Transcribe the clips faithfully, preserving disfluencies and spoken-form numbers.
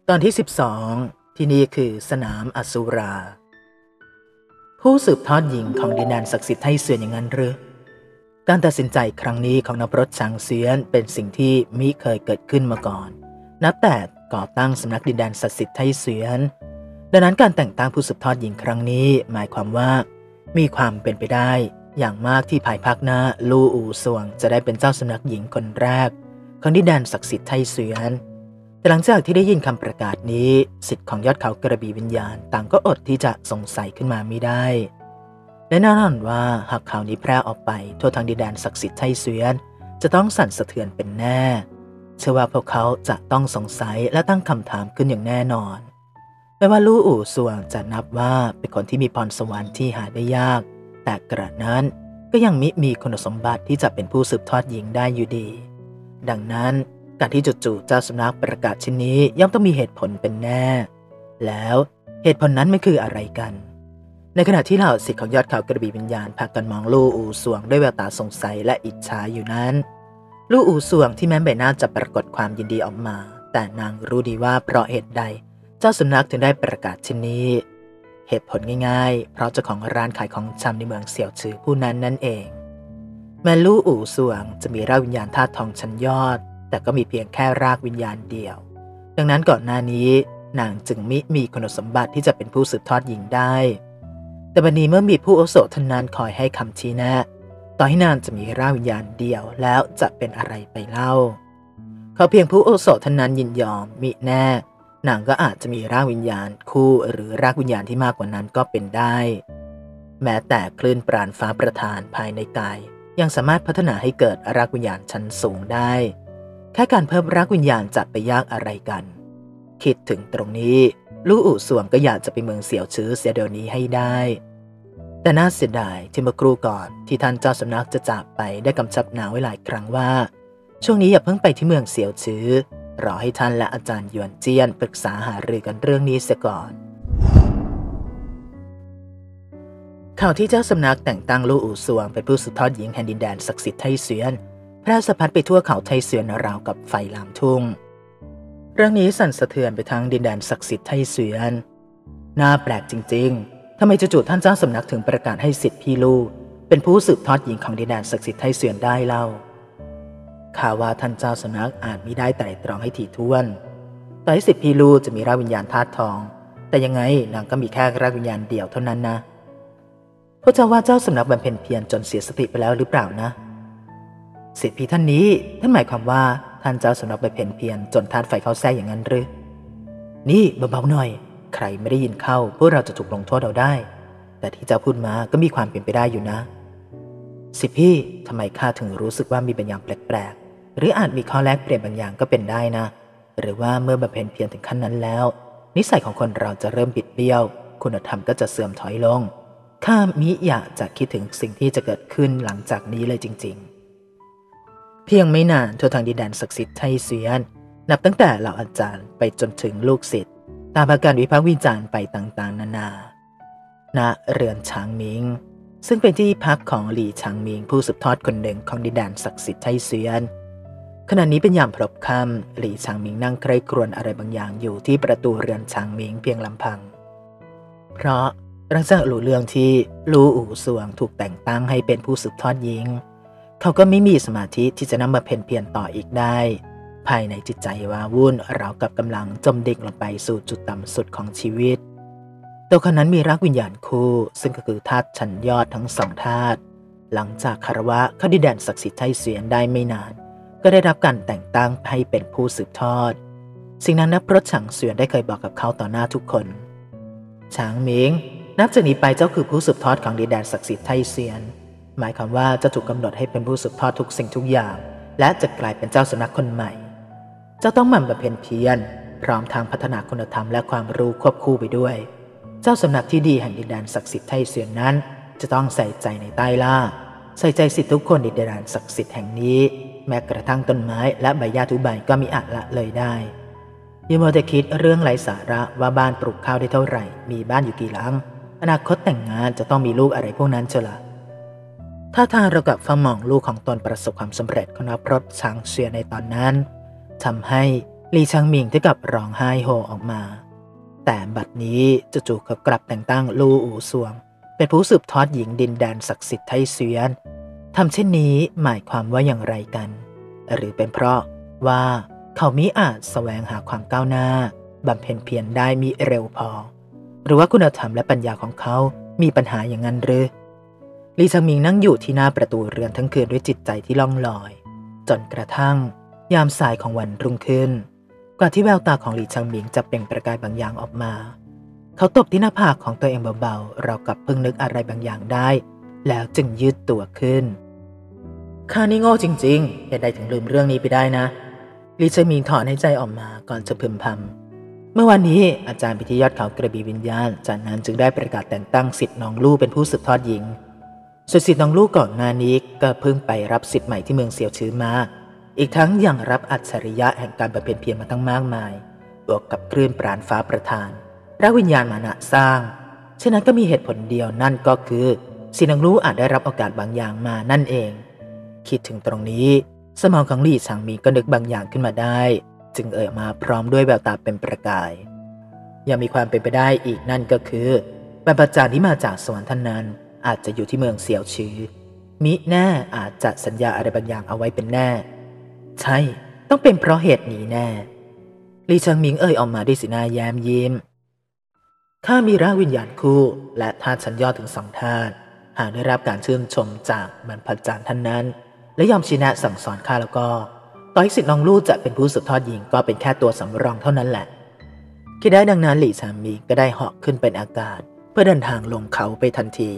ตอนที่สิบสองที่นี่คือสนามอสุราผู้สืบทอดหญิงของดินแดนศักดิ์สิทธิ์ไทเสวียนอย่างนั้นหรือการตัดสินใจครั้งนี้ของนักรบช้างเสียนเป็นสิ่งที่มิเคยเกิดขึ้นมาก่อนนับแต่ก่อตั้งสำนักดินแดนศักดิ์สิทธิ์ไทเสวียนดังนั้นการแต่งตั้งผู้สืบทอดหญิงครั้งนี้หมายความว่ามีความเป็นไปได้อย่างมากที่ภายภาคหน้าลู่อู่ซวงจะได้เป็นเจ้าสำนักหญิงคนแรกของดินแดนศักดิ์สิทธิ์ไทเสวียนแต่หลังจากที่ได้ยินคำประกาศนี้ศิษย์ของยอดเขากระบี่วิญญาณต่างก็อดที่จะสงสัยขึ้นมาไม่ได้และแน่นอนว่าหากข่าวนี้แพร่ออกไปทั่วทั้งดินแดนศักดิ์สิทธิ์ไทเสวียนจะต้องสั่นสะเทือนเป็นแน่เชื่อว่าพวกเขาจะต้องสงสัยและตั้งคำถามขึ้นอย่างแน่นอนแม้ว่าลู่อู่ซวงจะนับว่าเป็นคนที่มีพรสวรรค์ที่หาได้ยากแต่กระนั้นก็ยังมิมีคุณสมบัติที่จะเป็นผู้สืบทอดหญิงได้อยู่ดีดังนั้นการที่จู่ๆเจ้าสำนักประกาศชิ้นนี้ย่อมต้องมีเหตุผลเป็นแน่แล้วเหตุผลนั้นไม่คืออะไรกันในขณะที่เหล่าศิษย์ของยอดเขากระบี่วิญญาณพากันมองลู่อู่ซวงด้วยแววตาสงสัยและอิจฉาอยู่นั้นลู่อู่ซวงที่แม้ใบหน้าจะปรากฏความยินดีออกมาแต่นางรู้ดีว่าเพราะเหตุใดเจ้าสำนักถึงได้ประกาศชิ้นนี้เหตุผลง่ายๆเพราะเจ้าของร้านขายของชำในเมืองเสี่ยวชือผู้นั้นนั่นเองแม้ลู่อู่ซวงจะมีรากวิญญาณธาตุทองชั้นยอดแต่ก็มีเพียงแค่รากวิญญาณเดียวดังนั้นก่อนหน้านี้นางจึงมิมีคุณสมบัติที่จะเป็นผู้สืบทอดหญิงได้แต่บัดนี้เมื่อมีผู้อาวุโสท่านนั้นคอยให้คำชี้แนะต่อให้นางจะมีรากวิญญาณเดียวแล้วจะเป็นอะไรไปเล่าเขาเพียงผู้อาวุโสท่านนั้นยินยอมมิแน่นางก็อาจจะมีรากวิญญาณคู่หรือรากวิญญาณที่มากกว่านั้นก็เป็นได้แม้แต่คลื่นปราณฟ้าประทานภายในกายยังสามารถพัฒนาให้เกิดรากวิญญาณชั้นสูงได้แค่การเพิ่มรากวิญญาณจะไปยากอะไรกันคิดถึงตรงนี้ลู่อู่ซวงก็อยากจะไปเมืองเสี่ยวชือเสียเดี๋ยวนี้ให้ได้แต่น่าเสียดายที่เมื่อครู่ก่อนที่ท่านเจ้าสำนักจะจากไปได้กำชับนางไว้หลายครั้งว่าช่วงนี้อย่าเพิ่งไปที่เมืองเสี่ยวชือรอให้ท่านและอาจารย์หยวนเจี้ยนปรึกษาหารือกันเรื่องนี้เสียก่อนข่าวที่เจ้าสำนักแต่งตั้งลู่อู่ซวงเป็นผู้สืบทอดหญิงแห่งดินแดนศักดิ์สิทธิ์ไทเสวียนแพร่สะพัดไปทั่วเขาไทเสวียนราวกับไฟลามทุ่งเรื่องนี้สั่นสะเทือนไปทั้งดินแดนศักดิ์สิทธิ์ไทเสวียนน่าแปลกจริงๆทำไมจู่ๆท่านเจ้าสำนักถึงประกาศให้ศิษย์พี่ลู่เป็นผู้สืบทอดหญิงของดินแดนศักดิ์สิทธิ์ไทเสวียนได้เล่าข่าวว่าท่านเจ้าสำนักอาจมิได้ไตร่ตรองให้ถี่ถ้วนต่อให้ศิษย์พี่ลู่จะมีรากวิญญาณธาตุทองแต่ยังไงนางก็มีแค่รากวิญญาณเดียวเท่านั้นนะพระเจ้าว่าเจ้าสำนักบำเพ็ญเพียรจนเสียสติไปแล้วหรือเปล่านะศิษย์พี่ท่านนี้ท่านหมายความว่าท่านเจ้าสำนักบำเพ็ญเพียรจนธาตุไฟเข้าแทรกอย่างนั้นหรือนี่เบาๆหน่อยใครไม่ได้ยินเข้าพวกเราจะถูกลงโทษเอาได้แต่ที่เจ้าพูดมาก็มีความเป็นไปได้อยู่นะศิษย์พี่ทำไมข้าถึงรู้สึกว่ามีบางอย่างแปลกๆหรืออาจมีข้อแลกเปลี่ยนบางอย่างก็เป็นได้นะหรือว่าเมื่อบำเพ็ญเพียรถึงขั้นนั้นแล้วนิสัยของคนเราจะเริ่มบิดเบี้ยวคุณธรรมก็จะเสื่อมถอยลงข้ามิอยากจะคิดถึงสิ่งที่จะเกิดขึ้นหลังจากนี้เลยจริงๆเพียงไม่นานทั่วทางดินแดนศักดิ์สิทธิ์ไทเสวียนนับตั้งแต่เหล่าอาจารย์ไปจนถึงลูกศิษย์ตามอาการวิพากษ์วิจารณ์ไปต่างๆนานาณเรือนฉางมิงซึ่งเป็นที่พักของหลี่ฉางมิงผู้สืบทอดคนหนึ่งของดินแดนศักดิ์สิทธิ์ไทเสวียนขณะนี้เป็นยามพลบค่ำหลี่ฉางมิงนั่งใคร่ครวญอะไรบางอย่างอยู่ที่ประตูเรือนฉางมิงเพียงลำพังเพราะหลังจากรู้เรื่องที่ลู่อู่ซวงถูกแต่งตั้งให้เป็นผู้สืบทอดหญิงเขาก็ไม่มีสมาธิที่จะนำมาเพ่นเพียรต่ออีกได้ภายในจิตใจว้าวุ่นราวกับกำลังจมดิ่งลงไปสู่จุดต่ำสุดของชีวิตตัวคนนั้นมีรากวิญญาณคู่ซึ่งก็คือธาตุชั้นยอดทั้งสองธาตุหลังจากคารวะเข้าดินแดนศักดิ์สิทธิ์ไทเสวียนได้ไม่นานก็ได้รับการแต่งตั้งให้เป็นผู้สืบทอดสิ่งนั้นนักพรตฉางเสวียนได้เคยบอกกับเขาต่อหน้าทุกคนฉางหมิงนับจากนี้ไปเจ้าคือผู้สืบทอดของดินแดนศักดิ์สิทธิ์ไทเสวียนหมายความว่าจะถูกกำหนดให้เป็นผู้สืบทอดทุกสิ่งทุกอย่างและจะกลายเป็นเจ้าสำนักคนใหม่เจ้าต้องหมั่นบำเพ็ญเพียรพร้อมทางพัฒนาคุณธรรมและความรู้ควบคู่ไปด้วยเจ้าสำนักที่ดีแห่งดินแดนศักดิ์สิทธิ์ไทเสวียนนั้นจะต้องใส่ใจในใต้ล่าใส่ใจสิทธิทุกคนในดินแดนศักดิ์สิทธิ์แห่งนี้แม้กระทั่งต้นไม้และใบหญ้าทุกใบก็มิอาจละเลยได้อย่ามัวแต่คิดเรื่องไร้สาระว่าบ้านปลูกข้าวได้เท่าไหร่มีบ้านอยู่กี่หลังอนาคตแต่งงานจะต้องมีลูกอะไรพวกนั้นเฉล่ะถ้าทางเรากับฟ้ามองลูกของตนประสบความสำเร็จของนักพรตฉางเสวียนในตอนนั้นทำให้หลี่ชังหมิงถึงกับร้องไห้โฮออกมาแต่บัดนี้จู่ๆเขากลับแต่งตั้งลู่อู่ซวงเป็นผู้สืบทอดหญิงดินแดนศักดิ์สิทธิ์ไทเสวียนทำเช่นนี้หมายความว่าอย่างไรกันหรือเป็นเพราะว่าเขามิอาจแสวงหาความก้าวหน้าบำเพ็ญเพียรได้มิเร็วพอหรือว่าคุณธรรมและปัญญาของเขามีปัญหาอย่างนั้นหรือหลี่ชังหมิงนั่งอยู่ที่หน้าประตูเรือนทั้งคืนด้วยจิตใจที่ล่องลอยจนกระทั่งยามสายของวันรุ่งขึ้นกว่าที่แววตาของหลี่ชังหมิงจะเปล่งประกายบางอย่างออกมาเขาตบที่หน้าผากของตัวเองเบาๆเรากับเพิ่งนึกอะไรบางอย่างได้แล้วจึงยืดตัวขึ้นข้านี่โง่จริงๆอย่าได้ถึงลืมเรื่องนี้ไปได้นะหลี่ชังหมิงถอนหายใจออกมาก่อนจะพึมพำเมื่อวันนี้อาจารย์ไปที่ยอดเขากระบี่วิญญาณจากนั้นจึงได้ประกาศแต่งตั้งศิษย์น้องลู่เป็นผู้สืบทอดหญิงส่วนศิษย์น้องลู่ก่อนหน้านี้ก็เพิ่งไปรับศิษย์ใหม่ที่เมืองเซียวชื้อมาอีกทั้งยังรับอัจฉริยะแห่งการบำเพ็ญเพียรมาตั้งมากมายบวกกับคลื่นปราณฟ้าประทานพระวิญญาณมานะสร้างฉะนั้นก็มีเหตุผลเดียวนั่นก็คือศิษย์น้องลู่อาจได้รับโอกาสบางอย่างมานั่นเองคิดถึงตรงนี้สมองของหลี่ชังหมิงก็นึกบางอย่างขึ้นมาได้จึงเอ่ยมาพร้อมด้วยแววตาเป็นประกายยังมีความเป็นไปได้อีกนั่นก็คือบรรพจารย์ที่มาจากสวรรค์ท่านนั้นอาจจะอยู่ที่เมืองเซียวชื้อมิแน่อาจจะสัญญาอะไรบางอย่างเอาไว้เป็นแน่ใช่ต้องเป็นเพราะเหตุนี้แน่หลี่ชังหมิงเอ่ยออกมาด้วยสีหน้าแย้มยิ้มข้ามีร่างวิญญาณคู่และธาตุชั้นยอดถึงสองธาตุหากได้รับการชื่นชมจากบรรพจารย์ท่านนั้นและยอมชี้แนะสั่งสอนข้าแล้วก็ต่อให้ศิษย์น้องลู่จะเป็นผู้สืบทอดหญิงก็เป็นแค่ตัวสำรองเท่านั้นแหละคิดได้ดังนั้นหลี่ชังหมิงก็ได้เหาะขึ้นเป็นอากาศเพื่อเดินทางลงเขาไปทันที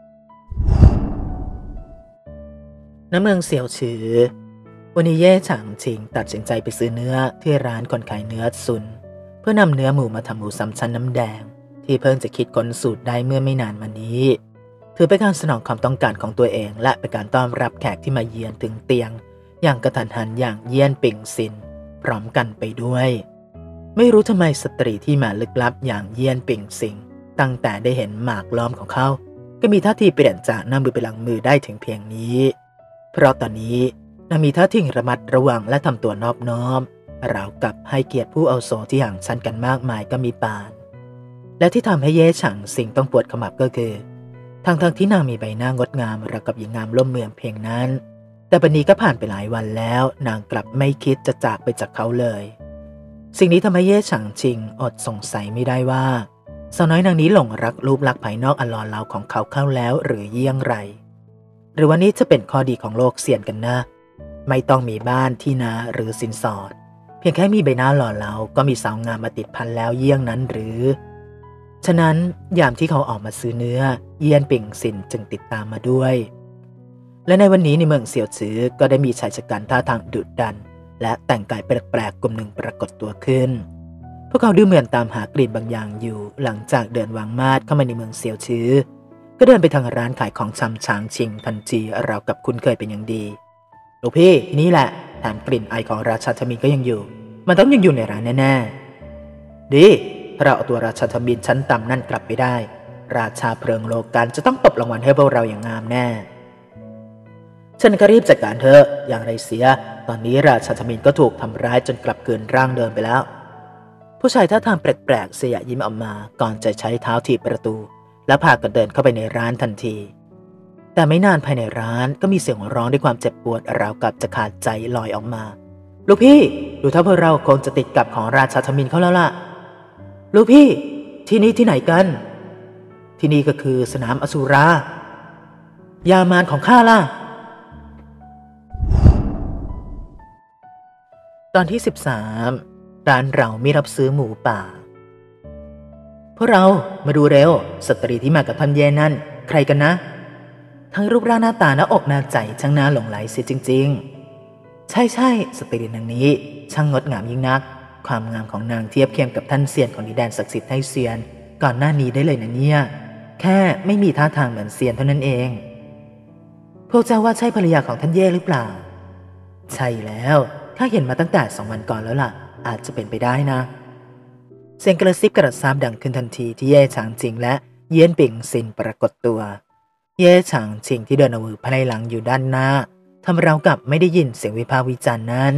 ณเมืองเซียวฉือวันนี้เย่ฉางชิงตัดสินใจไปซื้อเนื้อที่ร้านคนขายเนื้อซุนเพื่อนำเนื้อหมูมาทำหมูสามชั้นน้ำแดงที่เพิ่งจะคิดค้นสูตรได้เมื่อไม่นานมานี้ถือเป็นการสนองความต้องการของตัวเองและเป็นการต้อนรับแขกที่มาเยือนถึงเตียงอย่างกระทันหันอย่างเยี่ยนปิ่งซินพร้อมกันไปด้วยไม่รู้ทำไมสตรีที่มาลึกลับอย่างเยี่ยนปิ่งซิงตั้งแต่ได้เห็นหมากล้อมของเขาก็มีท่าทีเปลี่ยนจากหน้ามือไปหลังมือได้ถึงเพียงนี้เพราะตอนนี้นางมีท่าทีระมัดระวังและทำตัวนอบน้อมราวกับให้เกียรติผู้อาวุโสที่ห่างชั้นกันมากมายก็มีปานและที่ทำให้เย่ฉางซิงต้องปวดขมับก็คือทั้งทั้งที่นางมีใบหน้างดงามราวกับหญิงงามล่มเมืองเพียงนั้นแต่บัดนี้ก็ผ่านไปหลายวันแล้วนางกลับไม่คิดจะจากไปจากเขาเลยสิ่งนี้ทำให้เย่ฉางชิงอดสงสัยไม่ได้ว่าสาวน้อยนางนี้หลงรักรูปลักษณ์ภายนอกอันหล่อเหลาของเขาเข้าแล้วหรือเยี่ยงไรหรือว่านี้จะเป็นข้อดีของโลกเสี่ยนกันนะไม่ต้องมีบ้านที่นาหรือสินสอดเพียงแค่มีใบหน้าหล่อเหลาก็มีสาวงามมาติดพันแล้วเยี่ยงนั้นหรือฉะนั้นยามที่เขาออกมาซื้อเนื้อเยี่ยนปิ่งซินจึงติดตามมาด้วยและในวันนี้ในเมืองเซียวจื้อก็ได้มีชายชะกันท่าทางดุดันและแต่งกายแปลกๆกลุ่มหนึ่งปรากฏตัวขึ้นพวกเขาดูเหมือนตามหากลิ่นบางอย่างอยู่หลังจากเดินวางมาดเข้ามาในเมืองเซียวจื้อก็เดินไปทางร้านขายของชำช้างชิงทันทีราวกับคุ้นเคยเป็นอย่างดีลูกพี่ที่นี่แหละแถมกลิ่นไอของราชาทมินก็ยังอยู่มันต้องยังอยู่ในร้านแน่ๆดีถ้าเราเอาตัวราชาทมินชั้นต่ำนั่นกลับไปได้ราชาเพลิงโลกันจะต้องตบรางวัลให้พวกเราอย่างงามแน่ฉันก็รีบจัดการเธออย่างไรเสียตอนนี้ราชาทมินก็ถูกทำร้ายจนกลับเกินร่างเดิมไปแล้วผู้ชายท่าทางแปลกๆเสียยิ้มออกมาก่อนจะใช้เท้าถีบประตูและพากันเดินเข้าไปในร้านทันทีแต่ไม่นานภายในร้านก็มีเสียงร้องด้วยความเจ็บปวดราวกับจะขาดใจลอยออกมาลูกพี่ดูถ้าพวกเราคงจะติดกับของราชาทมินเขาแล้วล่ะลูกพี่ที่นี่ที่ไหนกันที่นี่ก็คือสนามอสุรายามานของข้าล่ะตอนที่สิบสามร้านเราไม่รับซื้อหมูป่าพวกเรามาดูเร็วสตรีที่มากับท่านเย่นั่นใครกันนะทั้งรูปร่างหน้าตาหน้าอกหน้าใจช่างน่าหลงไหลเสียจริงๆใช่ใช่สตรีนางนี้ช่างงดงามยิ่งนักความงามของนางเทียบเคียงกับท่านเซียนของดินแดนศักดิ์สิทธิ์ไทเซียนก่อนหน้านี้ได้เลยนะเนี่ยแค่ไม่มีท่าทางเหมือนเซียนเท่านั้นเองพวกเจ้าว่าใช่ภรรยาของท่านเย่หรือเปล่าใช่แล้วข้าเห็นมาตั้งแต่สองวันก่อนแล้วล่ะอาจจะเป็นไปได้นะเสียงกระซิบกระซาบดังขึ้นทันทีที่เย่ฉางจิงและเยี่ยนปิ่งซินปรากฏตัวเย่ฉางจิงที่เดินเอามือพลายหลังอยู่ด้านหน้าทำราวกับไม่ได้ยินเสียงวิพากษ์วิจารณ์นั้น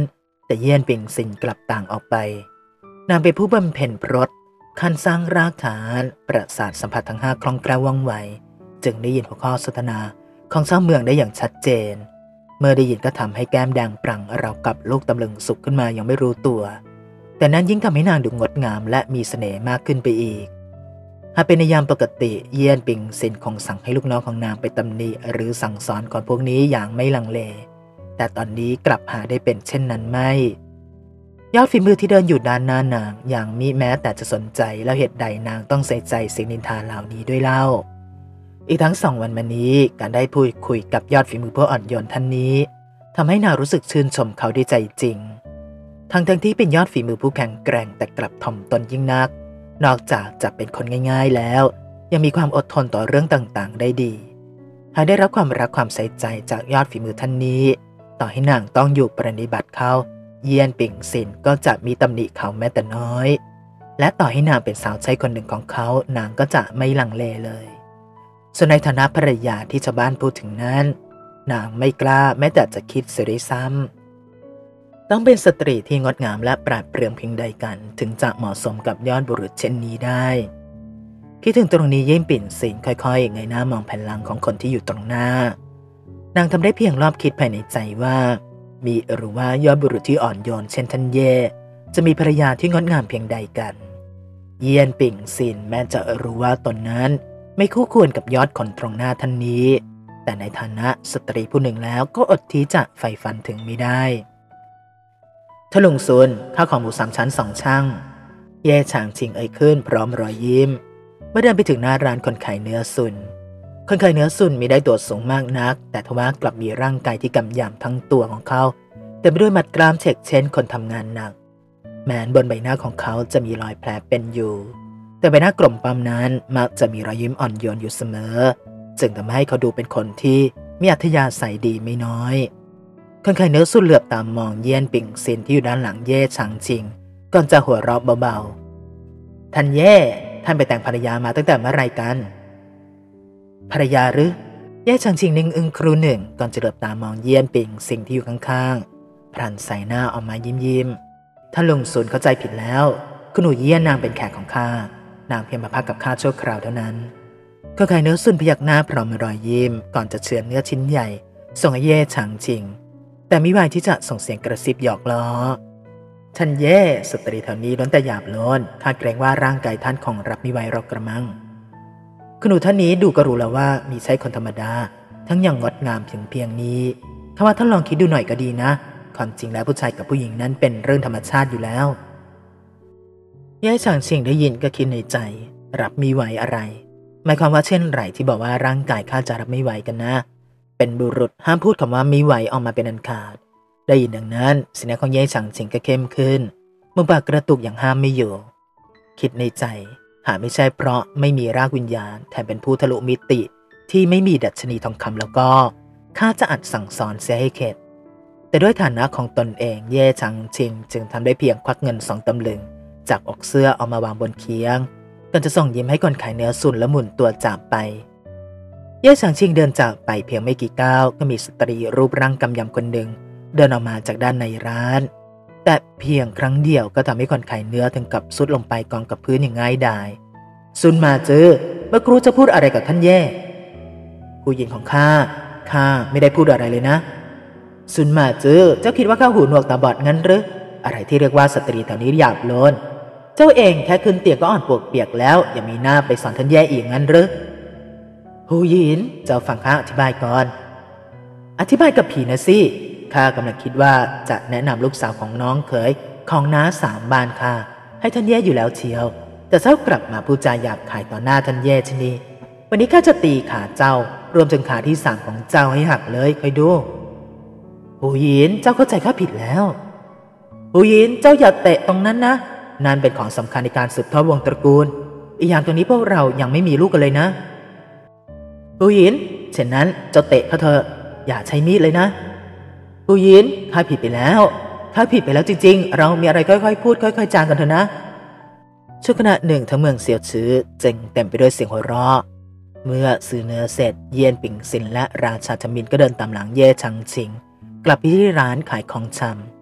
แต่เยี่ยนปิงซินกลับต่างออกไปนางเป็นผู้บำเพ็ญพรตขั้นสร้างรากฐานประสาทสัมผัสทั้งห้าคล่องแคล่วว่องไวจึงได้ยินหัวข้อสนทนาของชาวเมืองได้อย่างชัดเจนเมื่อได้ยินก็ทำให้แก้มแดงปรั่งราวกับลูกตำลึงสุกขึ้นมายังไม่รู้ตัวแต่นั้นยิ่งทำให้นางดูงดงามและมีเสน่ห์มากขึ้นไปอีกหากเป็นในยามปกติเยี่ยนปิงซินคงสั่งให้ลูกน้องของนางไปตำหนิหรือสั่งสอนคนพวกนี้อย่างไม่ลังเลแต่ตอนนี้กลับหาได้เป็นเช่นนั้นไม่ยอดฝีมือที่เดินอยู่ด้านหน้านางอย่างมิแม้แต่จะสนใจแล้วเหตุใดนางต้องใส่ใจเสียงนินทาเหล่านี้ด้วยเล่าอีกทั้งสองวันมานี้การได้พูดคุยกับยอดฝีมือผู้อ่อนโยนท่านนี้ทำให้นางรู้สึกชื่นชมเขาด้วยใจจริงทั้งทั้งที่เป็นยอดฝีมือผู้แข็งแกร่งแต่กลับถ่อมตนยิ่งนักนอกจากจะเป็นคนง่ายๆแล้วยังมีความอดทนต่อเรื่องต่างๆได้ดีหากได้รับความรักความใส่ใจจากยอดฝีมือท่านนี้ต่อให้นางต้องอยู่ปฏิบัติเขาเยี่ยนปิงซินก็จะมีตำหนิเขาแม้แต่น้อยและต่อให้นางเป็นสาวใช้คนหนึ่งของเขานางก็จะไม่ลังเลเลยส่วนในฐานะภรรยาที่ชาวบ้านพูดถึงนั้นนางไม่กล้าแม้แต่จะคิดเสียด้วยซ้ำต้องเป็นสตรีที่งดงามและปราดเปรื่องเพียงใดกันถึงจะเหมาะสมกับยอดบุรุษเช่นนี้ได้คิดถึงตรงนี้เยี่ยนปิ่นซินค่อยๆเงยหน้ามองแผ่นหลังของคนที่อยู่ตรงหน้านางทำได้เพียงรอบคิดภายในใจว่ามีหรือว่ายอดบุรุษที่อ่อนโยนเช่นท่านเย่จะมีภรรยาที่งดงามเพียงใดกันเยี่ยนปิ่งซินแม้จะรู้ว่าตนนั้นไม่คู่ควรกับยอดคนตรงหน้าท่านนี้แต่ในฐานะสตรีผู้หนึ่งแล้วก็อดที่จะใฝ่ฝันถึงไม่ได้ทะลุงซุนข้าวของหมูสามชั้นสองช่างเย่ฉางชิงเอ่ยขึ้นพร้อมรอยยิ้มเมื่อเดินไปถึงหน้าร้านคนขายเนื้อซุนคนขายเนื้อซุนมีได้ตัวสูงมากนักแต่ทว่ากลับมีร่างกายที่กำยำทั้งตัวของเขาเต็มไปด้วยมัดกล้ามเฉกเช่นคนทำงานหนักแม้บนใบหน้าของเขาจะมีรอยแผลเป็นอยู่แต่ใบหน้ากลมปั๊มนั้นมักจะมีรอยยิ้มอ่อนโยนอยู่เสมอจึงทำให้เขาดูเป็นคนที่มีอัธยาศัยดีไม่น้อยคนขายเนื้อซุนเหลือบตามมองเยี่ยนปิงซินที่อยู่ด้านหลังเย่ฉางชิงก่อนจะหัวเราะเบาๆท่านเย่ท่านไปแต่งภรรยามาตั้งแต่เมื่อไรกันภรรยาหรือเย่ฉางชิงนิ่งอึ้งครู่หนึ่งก่อนจะเหลือบตามองเยี่ยนปิงซินที่อยู่ข้างๆพลันใส่หน้าออกมายิ้มยิ้มท่านลุงซุนเข้าใจผิดแล้วคุณหนูเยี่ยนนางเป็นแขกของข้านางเพียงมาพักกับข้าชั่วคราวเท่านั้นคนขายเนื้อซุนพยักหน้าพร้อมรอยยิ้มก่อนจะเฉือนเนื้อชิ้นใหญ่ส่งให้เย่ฉางชิงแต่มิวายที่จะส่งเสียงกระซิบหยอกล้อท่านเย่สตรีแถวนี้ล้วนแต่หยาบโลนข้าเกรงว่าร่างกายท่านคงรับมิวายหรอกกระมังคุณหนูท่านนี้ดูก็รู้แล้วว่ามีใช่คนธรรมดาทั้งยังงดงามถึงเพียงนี้ถ้าว่าท่านลองคิดดูหน่อยก็ดีนะความจริงแล้วผู้ชายกับผู้หญิงนั้นเป็นเรื่องธรรมชาติอยู่แล้วเย่ฉางชิงได้ยินก็คิดในใจรับมิวายอะไรหมายความว่าเช่นไรที่บอกว่าร่างกายข้าจะรับไม่ไหวกันนะเป็นบุรุษห้ามพูดคำว่าไม่ไหวออกมาเป็นอันขาดได้ยินดังนั้นสีหน้าของเย่ฉางชิงก็เข้มขึ้นมุมปากกระตุกอย่างห้ามไม่อยู่คิดในใจหาไม่ใช่เพราะไม่มีรากวิญญาณแถมเป็นผู้ทะลุมิติที่ไม่มีดัชนีทองคำแล้วก็ข้าจะอัดสั่งสอนเสียให้เข็ดแต่ด้วยฐานะของตนเองเย่ฉางชิงจึงทำได้เพียงควักเงินสองตำลึงจากอกเสื้อเอามาวางบนเคียงก่อนจะส่งยิ้มให้คนขายเนื้อซุนและหมุนตัวจากไปเย่ฉางชิงเดินจากไปเพียงไม่กี่ก้าวก็มีสตรีรูปร่างกำยำคนหนึ่งเดินออกมาจากด้านในร้านแต่เพียงครั้งเดียวก็ทำให้คนขายเนื้อถึงกับซุดลงไปกองกับพื้นอย่างง่ายดายซุนมาเจอเมื่อครูจะพูดอะไรกับท่านเย่ผู้หญิงของข้าข้าไม่ได้พูดอะไรเลยนะซุนมาเจอเจ้าคิดว่าข้าหูหนวกตาบอดงั้นหรืออะไรที่เรียกว่าสตรีแถวนี้หยาบโลนเจ้าเองแค่ขึ้นเตียงก็อ่อนปวกเปียกแล้วอย่ามีหน้าไปสอนท่านแย่อีกงั้นหรือหูยินเจ้าฟังข้าอธิบายก่อนอธิบายกับผีนะสิข้ากำลังคิดว่าจะแนะนำลูกสาวของน้องเขยของน้าสามบ้านข้าให้ท่านแย่อยู่แล้วเชียวแต่เจ้ากลับมาพูดจาหยาบคายต่อหน้าท่านแย่ชนีวันนี้ข้าจะตีขาเจ้ารวมถึงขาที่สามของเจ้าให้หักเลยคอยดูหูยินเจ้าเข้าใจข้าผิดแล้วหูยินเจ้าอย่าเตะตรงนั้นนะนั่นเป็นของสำคัญในการสืบทอดวงตระกูลอีกอย่างตรงนี้พวกเรายังไม่มีลูกกันเลยนะปูยินเช่นนั้นเจ้าเตะเขาเถอะอย่าใช้มีดเลยนะปูยินข้าผิดไปแล้วข้าผิดไปแล้วจริงๆเรามีอะไรค่อยๆพูดค่อยๆจางกันเถอะนะช่วงขณะหนึ่งทั้งเมืองเซียวชื้อเจ๋งเต็มไปด้วยเสียงหัวเราะเมื่อซื้อเนื้อเสร็จเยี่ยนปิงซินและราชาธมินก็เดินตามหลังเย่ฉางชิงกลับไปที่ร้านขายของชำ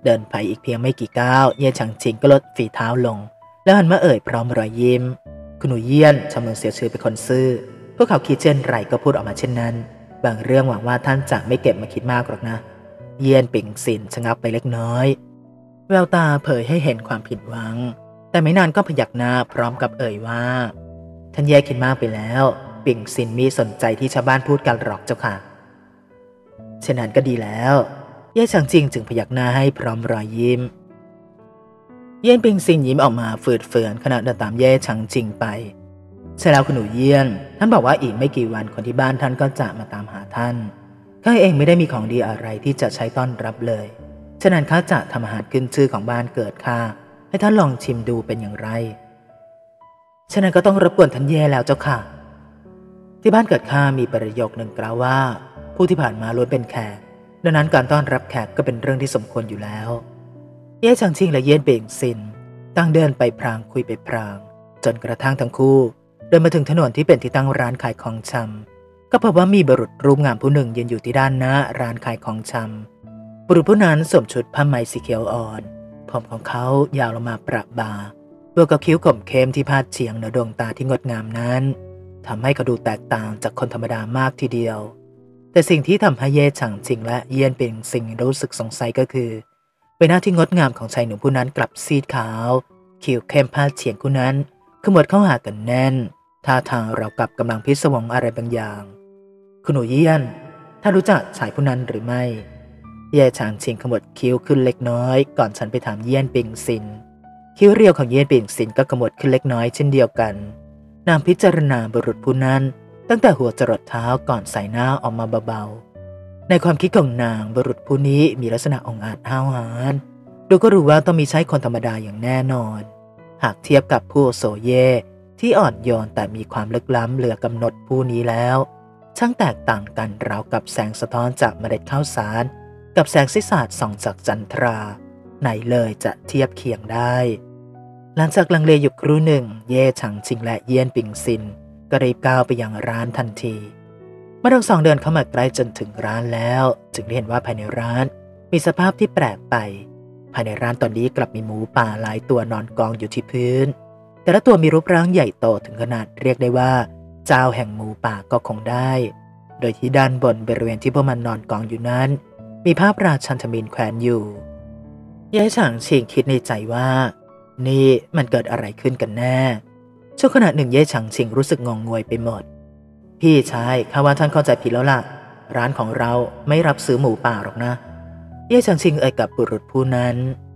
เดินไปอีกเพียงไม่กี่ก้าวเย่ฉางชิงก็ลดฝีเท้าลงแล้วหันมาเอ่ยพร้อมรอยยิ้มคุณหนูเยี่ยนชาวเมืองเสียวชื่อเป็นคนซื่อพวกเขาคิดเช่นไรก็พูดออกมาเช่นนั้นบางเรื่องหวังว่าท่านจะไม่เก็บมาคิดมากหรอกนะเยี่ยนปิ่งสินชะงักไปเล็กน้อยแววตาเผยให้เห็นความผิดหวังแต่ไม่นานก็พยักหน้าพร้อมกับเอ่ยว่าท่านแย่คิดมากไปแล้วปิ่งสินมีสนใจที่ชาวบ้านพูดกันหรอกเจ้าค่ะเช่นนั้นก็ดีแล้วเย่ฉางชิงจึงพยักหน้าให้พร้อมรอยยิ้มเยี่ยนปิงซินยิ้มออกมาฝืดเฟือนขณะเดินตามเย่ฉางชิงไปใช่แล้วคุณหนูเยี่ยนท่านบอกว่าอีกไม่กี่วันคนที่บ้านท่านก็จะมาตามหาท่านข้าเองไม่ได้มีของดีอะไรที่จะใช้ต้อนรับเลยฉะนั้นข้าจะทำอาหารขึ้นชื่อของบ้านเกิดข้าให้ท่านลองชิมดูเป็นอย่างไรฉะนั้นก็ต้องรบกวนท่านเย่แล้วเจ้าค่ะที่บ้านเกิดข้ามีประโยคหนึ่งกล่าวว่าผู้ที่ผ่านมาล้วนเป็นแขกดังนั้นการต้อนรับแขกก็เป็นเรื่องที่สมควรอยู่แล้วเย่ฉางชิงและเยี่ยนเป่งซินตั้งเดินไปพรางคุยไปพรางจนกระทั่งทั้งคู่เดินมาถึงถนนที่เป็นที่ตั้งร้านขายของชำก็พบว่ามีบุรุษรูปงามผู้หนึ่งยืนอยู่ที่ด้านหน้าร้านขายของชำบุรุษผู้นั้นสวมชุดผ้าไหมสีเขียวอ่อนผมของเขายาวลงมาประบ่าบวกกับคิ้วข่มเข้มที่พาดเฉียงเหนือดวงตาที่งดงามนั้นทำให้เขาดูแตกต่างจากคนธรรมดามากทีเดียวแต่สิ่งที่ทำให้เย่ฉางชิงและเยี่ยนเป่งซินรู้สึกสงสัยก็คือใบหน้าที่งดงามของชายหนุ่มผู้นั้นกลับซีดขาวคิ้วเข้มพาดเฉียงผู้นั้นขมวดเข้าหากันแน่นท่าทางเรากับกำลังพิศวงอะไรบางอย่างคุณหนูเยี่ยนถ้ารู้จักชายผู้นั้นหรือไม่เย่ฉางชิงขมวดคิ้วขึ้นเล็กน้อยก่อนฉันไปถามเยี่ยนเป่งซินคิ้วเรียวของเยี่ยนเป่งซินก็ขมวดขึ้นเล็กน้อยเช่นเดียวกันนางพิจารณาบุรุษผู้นั้นตั้งแต่หัวจรดเท้าก่อนใส่หน้าออกมาเบาๆในความคิดของนางบุรุษผู้นี้มีลักษณะองอาจห้าวหาญดูก็รู้ว่าต้องมีใช่คนธรรมดาอย่างแน่นอนหากเทียบกับผู้โซเยที่อ่อนโยนแต่มีความลึกล้ำเหลือกำหนดผู้นี้แล้วช่างแตกต่างกันราวกับแสงสะท้อนจากเมล็ดข้าวสารกับแสงสิสาดส่องจากจันทราไหนเลยจะเทียบเคียงได้หลังจากลังเลอยู่ครู่หนึ่งเย่ฉางชิงและเยี่ยนปิงซินก็รีบก้าวไปยังร้านทันทีเมื่อทั้งสองเดินเข้ามาใกล้จนถึงร้านแล้วจึงได้เห็นว่าภายในร้านมีสภาพที่แปลกไปภายในร้านตอนนี้กลับมีหมูป่าหลายตัวนอนกองอยู่ที่พื้นแต่ละตัวมีรูปร่างใหญ่โตถึงขนาดเรียกได้ว่าเจ้าแห่งหมูป่าก็คงได้โดยที่ด้านบนบริเวณที่พวกมันนอนกองอยู่นั้นมีภาพราชันทมิฬแขวนอยู่เย่ฉางชิงคิดในใจว่านี่มันเกิดอะไรขึ้นกันแน่ช่วงขณะหนึ่งเย่ฉางชิงรู้สึกงงงวยไปหมดพี่ชายข้าว่าท่านเข้าใจผิดแล้วล่ะร้านของเราไม่รับซื้อหมูป่าหรอกนะเย่ฉางชิงเอ่ยกับบุรุษผู้นั้น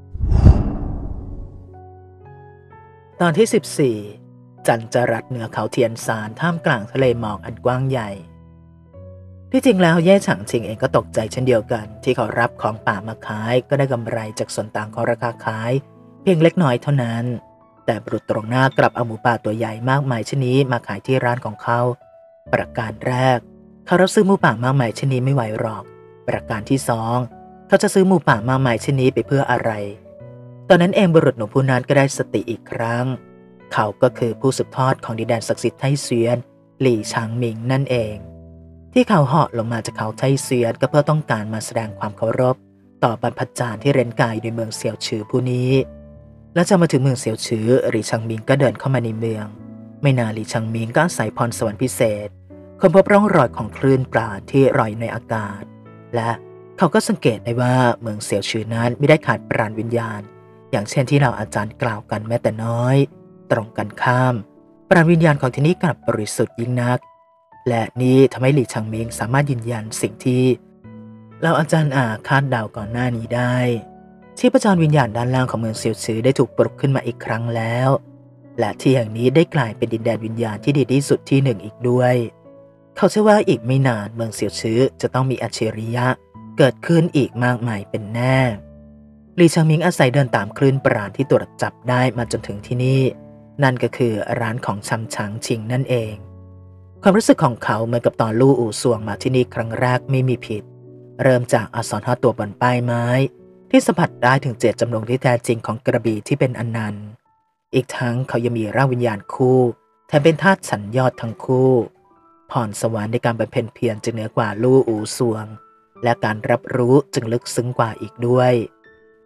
ตอนที่สิบสี่จันจรัสเหนือเขาเทียนซานท่ามกลางทะเลหมอกอันกว้างใหญ่ที่จริงแล้วเย่ฉางชิงเองก็ตกใจเช่นเดียวกันที่เขารับของป่ามาขายก็ได้กำไรจากส่วนต่างของราคาขายเพียงเล็กน้อยเท่านั้นแต่บุรุษตรงหน้ากลับเอาหมูป่าตัวใหญ่มากมายชนิดมาขายที่ร้านของเขาประการแรกเขารับซื้อหมูป่ามากมายชนิดไม่ไหวหรอกประการที่สองเขาจะซื้อหมูป่ามากมายชนิดไปเพื่ออะไรตอนนั้นเองบุรุษหนุ่มผู้นั้นก็ได้สติอีกครั้งเขาก็คือผู้สืบทอดของดินแดนศักดิ์สิทธิ์ไทเซียนหลี่ชางหมิงนั่นเองที่เขาเหาะลงมาจากเขาไทเซียนก็เพื่อต้องการมาแสดงความเคารพต่อบรรพจารย์ที่เร้นกายในเมืองเซียวฉือผู้นี้และจะมาถึงเมืองเซียวฉือหลี่ชางหมิงก็เดินเข้ามาในเมืองไม่นานหลี่ชางหมิงก็อาศัยพรสวรรค์พิเศษค้นพบร่องรอยของคลื่นปลาที่ลอยในอากาศและเขาก็สังเกตได้ว่าเมืองเซียวฉือนั้นไม่ได้ขาดปราณวิญญาณอย่างเช่นที่เราอาจารย์กล่าวกันแม้แต่น้อยตรงกันข้ามปราณวิญญาณของที่นี่กลับบริสุทธิ์ยิ่งนักและนี้ทำให้หลี่ชางหมิงสามารถยืนยันสิ่งที่เราอาจารย์อาคาดเดาก่อนหน้านี้ได้ชีพจรวิญญาณด้านล่างของเมืองเซียวฉือได้ถูกปลุกขึ้นมาอีกครั้งแล้วและที่แห่งนี้ได้กลายเป็นดินแดนวิญญาณที่ดีที่สุดที่หนึ่งอีกด้วยเขาเชื่อว่าอีกไม่นานเมืองเซียวฉือจะต้องมีอัจฉริยะเกิดขึ้นอีกมากมายเป็นแน่หลี่ชางหมิงอาศัยเดินตามคลื่นปราณที่ตรวจจับได้มาจนถึงที่นี่นั่นก็คือร้านของชำฉางชิงนั่นเองความรู้สึกของเขาเหมือนกับตอนลู่อู่ซวงมาที่นี่ครั้งแรกไม่มีผิดเริ่มจากอักษรห้าตัวบนป้ายไม้ที่สัมผัสได้ถึงเจตจำนงที่แท้จริงของกระบี่ที่เป็นอนันต์อีกทั้งเขายังมีร่างวิญญาณคู่แถมเป็นธาตุสัญญอดทั้งคู่พรสวรรค์ในการบำเพ็ญเพียรจึงเหนือกว่าลู่อู่ซวงและการรับรู้จึงลึกซึ้งกว่าอีกด้วย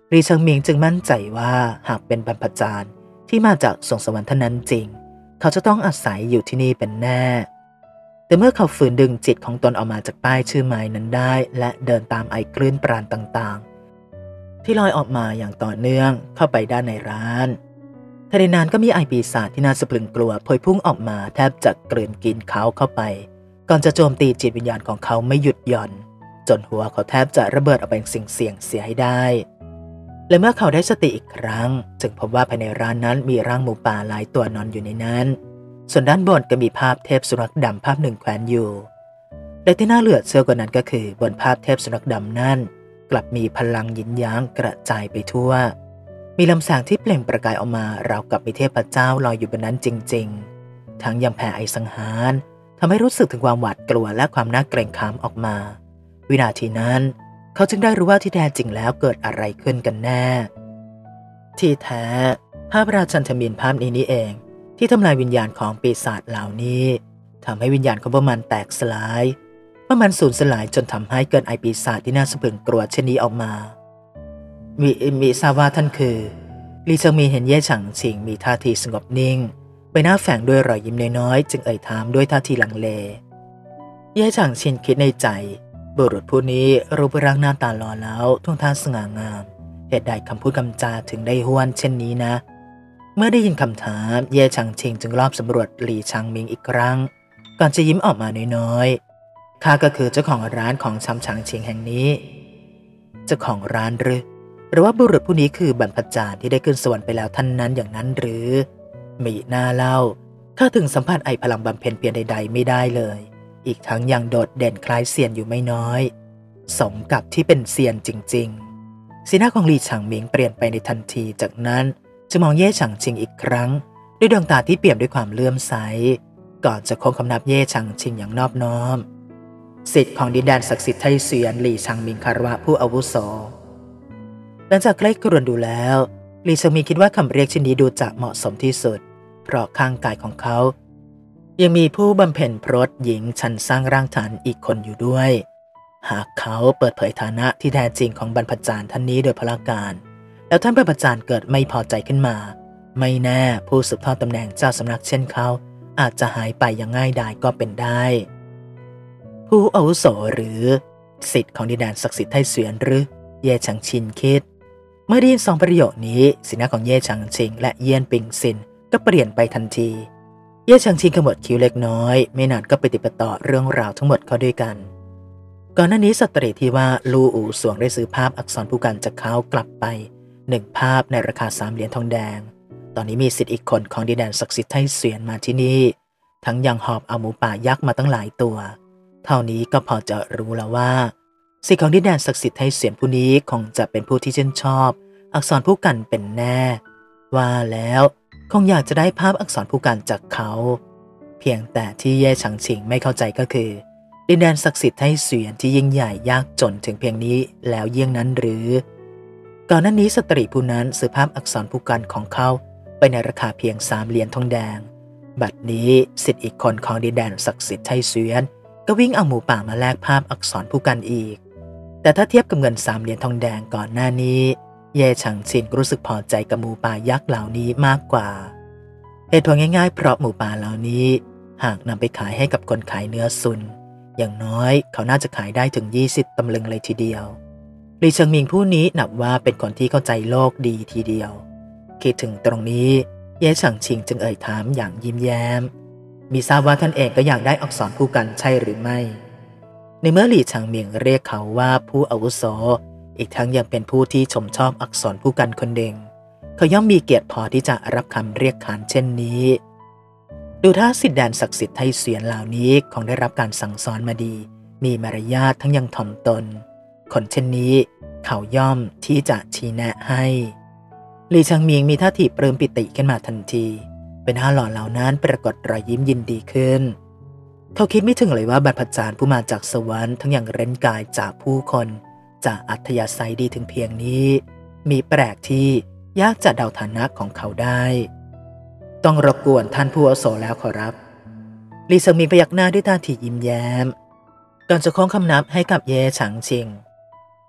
รีเชิงหมิงจึงมั่นใจว่าหากเป็นบรรพจารย์ที่มาจากสวงสวรรค์เท่านั้นจริงเขาจะต้องอาศัยอยู่ที่นี่เป็นแน่แต่เมื่อเขาฝืนดึงจิตของตนออกมาจากป้ายชื่อไม้นั้นได้และเดินตามไอคลื่นปราณต่างๆที่ลอยออกมาอย่างต่อเนื่องเข้าไปด้านในร้านทันใดนั้นก็มีไอปีศาจที่น่าสะพรึงกลัวพวยพุ่งออกมาแทบจะกลืนกินเขาเข้าไปก่อนจะโจมตีจิตวิญญาณของเขาไม่หยุดหย่อนจนหัวเขาแทบจะระเบิดออกเป็นสิ่งเสี่ยงเสียให้ได้และเมื่อเขาได้สติอีกครั้งจึงพบว่าภายในร้านนั้นมีร่างหมูป่าหลายตัวนอนอยู่ในนั้นส่วนด้านบนก็มีภาพเทพสุนัขดำภาพหนึ่งแขวนอยู่และที่น่าเหลือเชื่อกว่านั้นก็คือบนภาพเทพสุนัขดำนั้นกลับมีพลังยินย้างกระจายไปทั่วมีลำแสงที่เปล่งประกายออกมาราวกับมีเทพเจ้าลอยอยู่บนนั้นจริงๆทั้งยังแผ่ไอสังหารทำให้รู้สึกถึงความหวาดกลัวและความน่าเกรงขามออกมาวินาทีนั้นเขาจึงได้รู้ว่าที่แท้จริงแล้วเกิดอะไรขึ้นกันแน่ที่แท้ภาพราชันทมิฬภาพนี้นี่เองที่ทำลายวิญญาณของปีศาจเหล่านี้ทำให้วิญญาณของพวกมันแตกสลายเมื่อมันสูญสลายจนทำให้เกิดไอปีศาจที่น่าสะพรึงกลัวเช่นนี้ออกมามีมีทราบว่าท่านคือลีเซิงมีเห็นเย่ฉังชิงมีท่าทีสงบนิ่งใบหน้าแฝงด้วยรอยยิ้มน้อยๆจึงเอ่ยถามด้วยท่าทีลังเลเย่ฉังชิงคิดในใจบุรุษผู้นี้รูปร่างหน้าตาหล่อแล้วท่วงท่าสง่างามเหตุใดคำพูดคำจาถึงได้ห้วนเช่นนี้นะเมื่อได้ยินคำถามเย่ฉังชิงจึงรอบสำรวจหลี่ชางมิงอีกครั้งก่อนจะยิ้มออกมาน้อยๆข้าก็คือเจ้าของร้านของชำชางชิงแห่งนี้เจ้าของร้านหรือหรือว่าบุรุษผู้นี้คือบรรพจารย์ที่ได้ขึ้นสวรรค์ไปแล้วท่านนั้นอย่างนั้นหรือมีหน้าเล่าข้าถึงสัมผัสไอพลังบำเพ็ญเพียรใดๆไม่ได้เลยอีกทั้งยังโดดเด่นคล้ายเซียนอยู่ไม่น้อยสมกับที่เป็นเซียนจริงๆสีหน้าของหลี่ฉางหมิงเปลี่ยนไปในทันทีจากนั้นจะมองเย่ฉางชิงอีกครั้งด้วยดวงตาที่เปี่ยมด้วยความเลื่อมใสก่อนจะโค้งคำนับเย่ฉางชิงอย่างนอบน้อมศิษย์ของดินแดนศักดิ์สิทธิ์ไทเสวียนหลี่ฉางหมิงคารวะผู้อาวุโสหลังจากใกล้ครวญดูแล้วหลี่ฉางหมิงคิดว่าคำเรียกเช่นนี้ดูจะเหมาะสมที่สุดเพราะข้างกายของเขายังมีผู้บำเพ็ญพรตหญิงชั้นสร้างร่างฐานอีกคนอยู่ด้วยหากเขาเปิดเผยฐานะที่แท้จริงของบรรพจารย์ท่านนี้โดยพลการแล้วท่านบรรพจารย์เกิดไม่พอใจขึ้นมาไม่แน่ผู้สืบทอดตำแหน่งเจ้าสำนักเช่นเขาอาจจะหายไปอย่างง่ายดายก็เป็นได้ผู้อาวุโสหรือศิษย์ของดินแดนศักดิ์สิทธิ์ไทเสวียนหรือเย่ฉังชินคิดเมื่อได้ยินสองประโยคนี้สีหน้าของเย่ฉังชิงและเยี่ยนปิงซินก็เปลี่ยนไปทันทีเย่ฉังชิงขมวดคิ้วเล็กน้อยไม่นานก็ไปติดต่อเรื่องราวทั้งหมดเข้าด้วยกันก่อนหน้านี้สตรีที่ว่าลู่อู่สวงได้ซื้อภาพอักษรผู้กันจากเขากลับไปหนึ่งภาพในราคาสามเหรียญทองแดงตอนนี้มีศิษย์อีกคนของดินแดนศักดิ์สิทธิ์ไทเสวียนมาที่นี่ทั้งยังหอบเอาหมูป่ายักษ์มาตั้งหลายตัวเท่านี้ก็พอจะรู้แล้วว่าศิษย์ของดินแดนศักดิ์สิทธิ์ไทเสวียนผู้นี้คงจะเป็นผู้ที่ชื่นชอบอักษรผู้กันเป็นแน่ว่าแล้วคงอยากจะได้ภาพอักษรผู้กันจากเขาเพียงแต่ที่เย่ฉังชิงไม่เข้าใจก็คือดินแดนศักดิ์สิทธิ์ไทเสวียนที่ยิ่งใหญ่ยากจนถึงเพียงนี้แล้วเยี่ยงนั้นหรือก่อนหน้านี้สตรีผู้นั้นซื้อภาพอักษรผู้กันของเขาไปในราคาเพียงสามเหรียญทองแดงบัดนี้ศิษย์อีกคนของดินแดนศักดิ์สิทธิ์ไทเสวียนก็วิ่งเอาหมูป่ามาแลกภาพอักษรผู้กันอีกแต่ถ้าเทียบกับเงินสามเหรียญทองแดงก่อนหน้านี้เย่ฉังชินรู้สึกพอใจกับหมูป่ายักษ์เหล่านี้มากกว่าเหตุผลง่ายๆเพราะหมูป่าเหล่านี้หากนำไปขายให้กับคนขายเนื้อซุนอย่างน้อยเขาน่าจะขายได้ถึงยี่สิบตำลึงเลยทีเดียวหลี่เฉิงหมิงผู้นี้นับว่าเป็นคนที่เข้าใจโลกดีทีเดียวคิดถึงตรงนี้เย่ฉังชิงจึงเอ่ยถามอย่างยิ้มแย้มมีทราบว่าท่านเองก็อยากได้อักษรผู้กันใช่หรือไม่ในเมื่อหลี่เฉิงหมิงเรียกเขาว่าผู้อาวุโสอีกทั้งยังเป็นผู้ที่ชมชอบอักษรผู้กันคนเด่งเขาย่อมมีเกียรติพอที่จะรับคำเรียกขานเช่นนี้ดูท่าศิษย์แดนศักดิ์สิทธิ์ไทเสวียนเหล่านี้คงได้รับการสั่งสอนมาดีมีมารยาททั้งยังถ่อมตนคนเช่นนี้เขาย่อมที่จะชี้แนะให้หลี่เฉิงหมิงมีท่าทีปลื้มปิติขึ้นมาทันทีเป็นหน้าหล่อเหล่านั้นปรากฏรอยยิ้มยินดีขึ้นเขาคิดไม่ถึงเลยว่าบรรพจารย์ผู้มาจากสวรรค์ทั้งยังเร้นกายจากผู้คนจะอัธยาศัยดีถึงเพียงนี้มีแปลกที่ยากจะเดาฐานะของเขาได้ต้องรบกวนท่านผู้อาวุโสแล้วขอรับหลี่เฉิงหมิงพยักหน้าด้วยท่าทียิ้มแย้มก่อนจะโค้งคำนับให้กับเย่ฉังชิง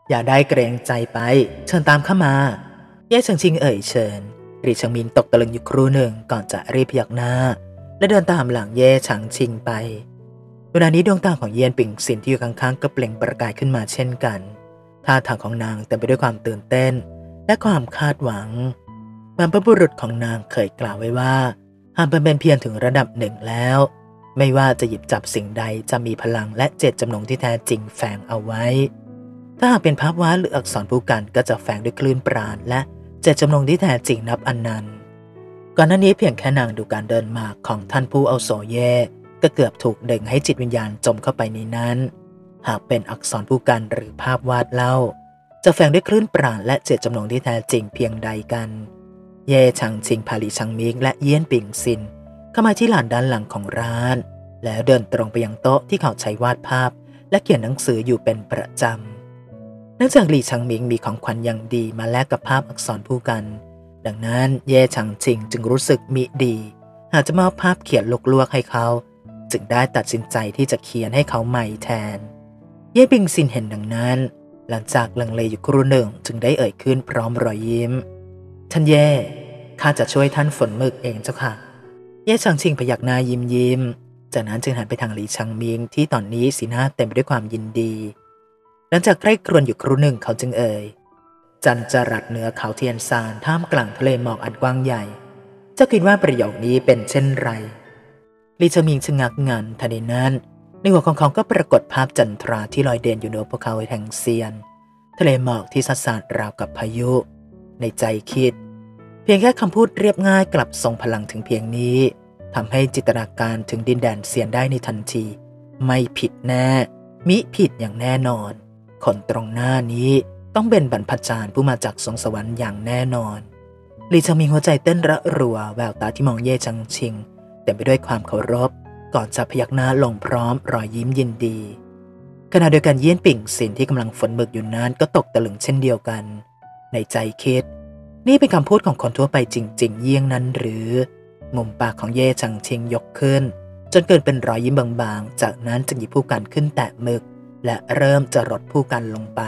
อย่าได้เกรงใจไปเชิญตามเข้ามาเย่เฉิงชิงเอ่ยเชิญหลี่เฉิงมินตกตะลึงอยู่ครู่หนึ่งก่อนจะรีบพยักหน้าและเดินตามหลังเย่เฉิงชิงไปเวลานี้ดวงตาของเยียนปิ่งซินที่อยู่ข้างๆก็เปล่งประกายขึ้นมาเช่นกันท่าทางของนางเต็มไปด้วยความตื่นเต้นและความคาดหวังบรรพบุรุษของนางเคยกล่าวไว้ว่าหากเป็นเพียงถึงระดับหนึ่งแล้วไม่ว่าจะหยิบจับสิ่งใดจะมีพลังและเจตจำนงที่แท้จริงแฝงเอาไว้ถ้าหากเป็นภาพวาดหรืออักษรผู้กันก็จะแฝงด้วยคลื่นปราณและเจตจำนงที่แท้จริงนับอันนันต์ก่อนหน้านี้เพียงแค่นางดูการเดินมาของท่านผู้อาวุโสเย่ก็เกือบถูกดึงให้จิตวิญญาณจมเข้าไปในนั้นหากเป็นอักษรผู้กันหรือภาพวาดเล่าจะแฝงด้วยคลื่นปราณและเจตจำนงที่แท้จริงเพียงใดกันเย่ชังชิงพาลีชังมิงและเยียนปิ่งซินเข้ามาที่ลานด้านหลังของร้านแล้วเดินตรงไปยังโต๊ะที่เขาใช้วาดภาพและเขียนหนังสืออยู่เป็นประจำเนื่องจากหลี่ชังมิงมีของขวัญอย่างดีมาแลกกับภาพอักษรผู้กันดังนั้นเย่ชังชิงจึงรู้สึกมิดีหากจะมอบภาพเขียนลวกๆให้เขาจึงได้ตัดสินใจที่จะเขียนให้เขาใหม่แทนเย่ปิงซินเห็นดังนั้นหลังจากลังเลอยู่ครู่หนึ่งจึงได้เอ่ยขึ้นพร้อมรอยยิ้มท่านเย่ข้าจะช่วยท่านฝนหมึกเองเจ้าค่ะเย่ชังชิงพยักหน้ายิ้มยิ้มจากนั้นจึงหันไปทางหลี่ชังมิงที่ตอนนี้สีหน้าเต็มไปด้วยความยินดีหลังจากใกล้ครวญอยู่ครู่หนึ่งเขาจึงเอ่ยจันจรัสเหนือเขาเทียนซานท่ามกลางทะเลหมอกอันกว้างใหญ่เจ้าคิดว่าประโยคนี้เป็นเช่นไรหลี่เฉิงมิงชะงักงันทันใดนั้นในหัวของเขาก็ปรากฏภาพจันทราที่ลอยเด่นอยู่เหนือภูเขาแห่งเซียนทะเลหมอกที่สัดสาดราวกับพายุในใจคิดเพียงแค่คำพูดเรียบง่ายกลับทรงพลังถึงเพียงนี้ทำให้จินตนาการถึงดินแดนเซียนได้ในทันทีไม่ผิดแน่มิผิดอย่างแน่นอนคนตรงหน้านี้ต้องเป็นบรรพจารย์ผู้มาจากสวงสวรรค์อย่างแน่นอนหลี่เฉิงมิงหัวใจเต้นระรัวแววตาที่มองเย่ชังชิงเต็มไปด้วยความเคารพก่อนจะพยักหน้าลงพร้อมรอยยิ้มยินดีขณะเดียวกันเยียนปิ่งซินที่กำลังฝนหมึกอยู่นั้นก็ตกตะลึงเช่นเดียวกันในใจคิดนี่เป็นคำพูดของคนทั่วไปจริงๆเยี่ยงนั้นหรือมุมปากของเย่ชังชิงยกขึ้นจนเกิดเป็นรอยยิ้มบางๆจากนั้นจึงหยิบผู้กันขึ้นแตะหมึกและเริ่มจะรดผู้กันลงไป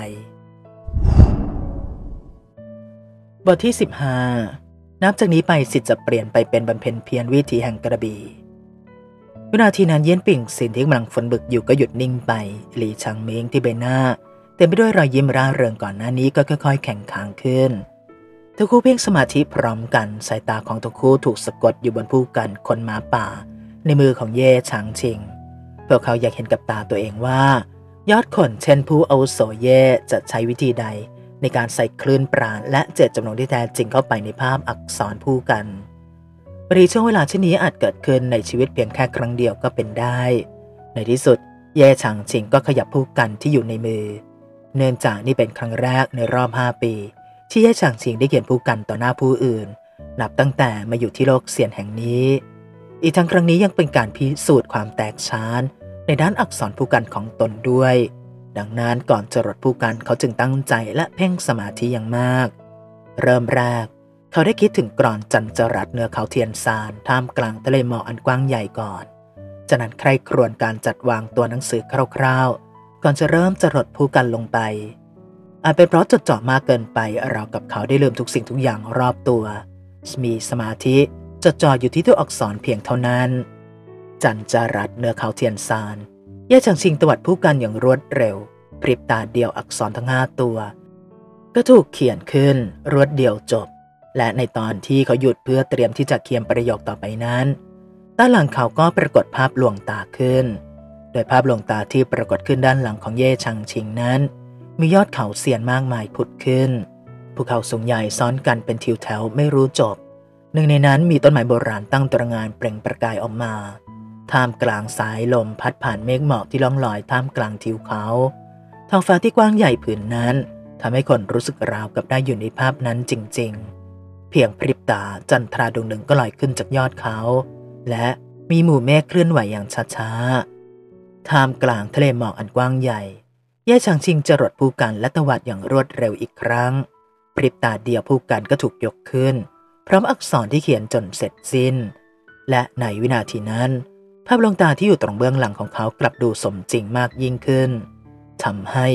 บทที่สิบห้านับจากนี้ไปสิทธิ์จะเปลี่ยนไปเป็นบำเพ็ญเพียรวิถีแห่งกระบี่วินาทีนั้นเยียนปิ่งซินที่กำลังฝนบึกอยู่ก็หยุดนิ่งไปหลี่ชังมิงที่ใบหน้าเต็มไปด้วยรอยยิ้มร่าเริงก่อนหน้านี้ก็ค่อยๆแข็งขางขึ้นทั้งคู่เพ่งสมาธิพร้อมกันสายตาของทั้งคู่ถูกสะกดอยู่บนผู้กันคนหมาป่าในมือของเย่ชางชิงพวกเขาอยากเห็นกับตาตัวเองว่ายอดคนเช่นผู้อาวุโสเย่จะใช้วิธีใดในการใส่คลื่นปราณและเจตจำนงที่แท้จริงเข้าไปในภาพอักษรผู้กันปริช่วงเวลาเช่นนี้อาจเกิดขึ้นในชีวิตเพียงแค่ครั้งเดียวก็เป็นได้ในที่สุดเย่ชางชิงก็ขยับผู้กันที่อยู่ในมือเนื่องจากนี่เป็นครั้งแรกในรอบห้าปีที่เย่ชางชิงได้เขียนผู้กันต่อหน้าผู้อื่นนับตั้งแต่มาอยู่ที่โลกเซียนแห่งนี้อีกทั้งครั้งนี้ยังเป็นการพิสูจน์ความแตกฉานในด้านอักษรผู้กันของตนด้วยดังนั้นก่อนจะรดผู้กันเขาจึงตั้งใจและเพ่งสมาธิอย่างมากเริ่มแรกเขาได้คิดถึงกรอนจันจรัสเหนือเขาเทียนซานท่ามกลางทะเลหมอกอันกว้างใหญ่ก่อนจากนั้นใคร่ครวญการจัดวางตัวหนังสือคร่าวๆก่อนจะเริ่มจรดผู้กันลงไปอาจเป็นเพราะจดจ่อมากเกินไปราวกับเขาได้ลืมทุกสิ่งทุกอย่างรอบตัวมีสมาธิจดจ่ออยู่ที่ตัวอักษรเพียงเท่านั้นจันจรัสเหนือเขาเทียนซานเย่ชังชิงตวัดผู้กันอย่างรวดเร็วพริบตาเดียวอักษรทั้งห้าตัวก็ถูกเขียนขึ้นรวดเดียวจบและในตอนที่เขาหยุดเพื่อเตรียมที่จะเขียนประโยคต่อไปนั้นด้านหลังเขาก็ปรากฏภาพลวงตาขึ้นโดยภาพลวงตาที่ปรากฏขึ้นด้านหลังของเย่ชังชิงนั้นมียอดเขาเซียนมากมายผุดขึ้นภูเขาสูงใหญ่ซ้อนกันเป็นทิวแถวไม่รู้จบหนึ่งในนั้นมีต้นไม้โบราณตั้งตระหง่านเปล่งประกายออกมาท่ามกลางสายลมพัดผ่านเมฆหมอกที่ล่องลอยท่ามกลางทิวเขาท้องฟ้าที่กว้างใหญ่ผืนนั้นทำให้คนรู้สึกราวกับได้อยู่ในภาพนั้นจริงๆเพียงพริบตาจันทราดวงหนึ่งก็ลอยขึ้นจากยอดเขาและมีหมู่เมฆเคลื่อนไหวอย่างช้าๆท่ามกลางทะเลหมอกอันกว้างใหญ่เย่ชางชิงจรดผู้กันและตวัดอย่างรวดเร็วอีกครั้งพริบตาเดียวผู้กันก็ถูกยกขึ้นพร้อมอักษรที่เขียนจนเสร็จสิ้นและในวินาทีนั้นภาพลวงตาที่อยู่ตรงเบื้องหลังของเขากลับดูสมจริงมากยิ่งขึ้นทำให้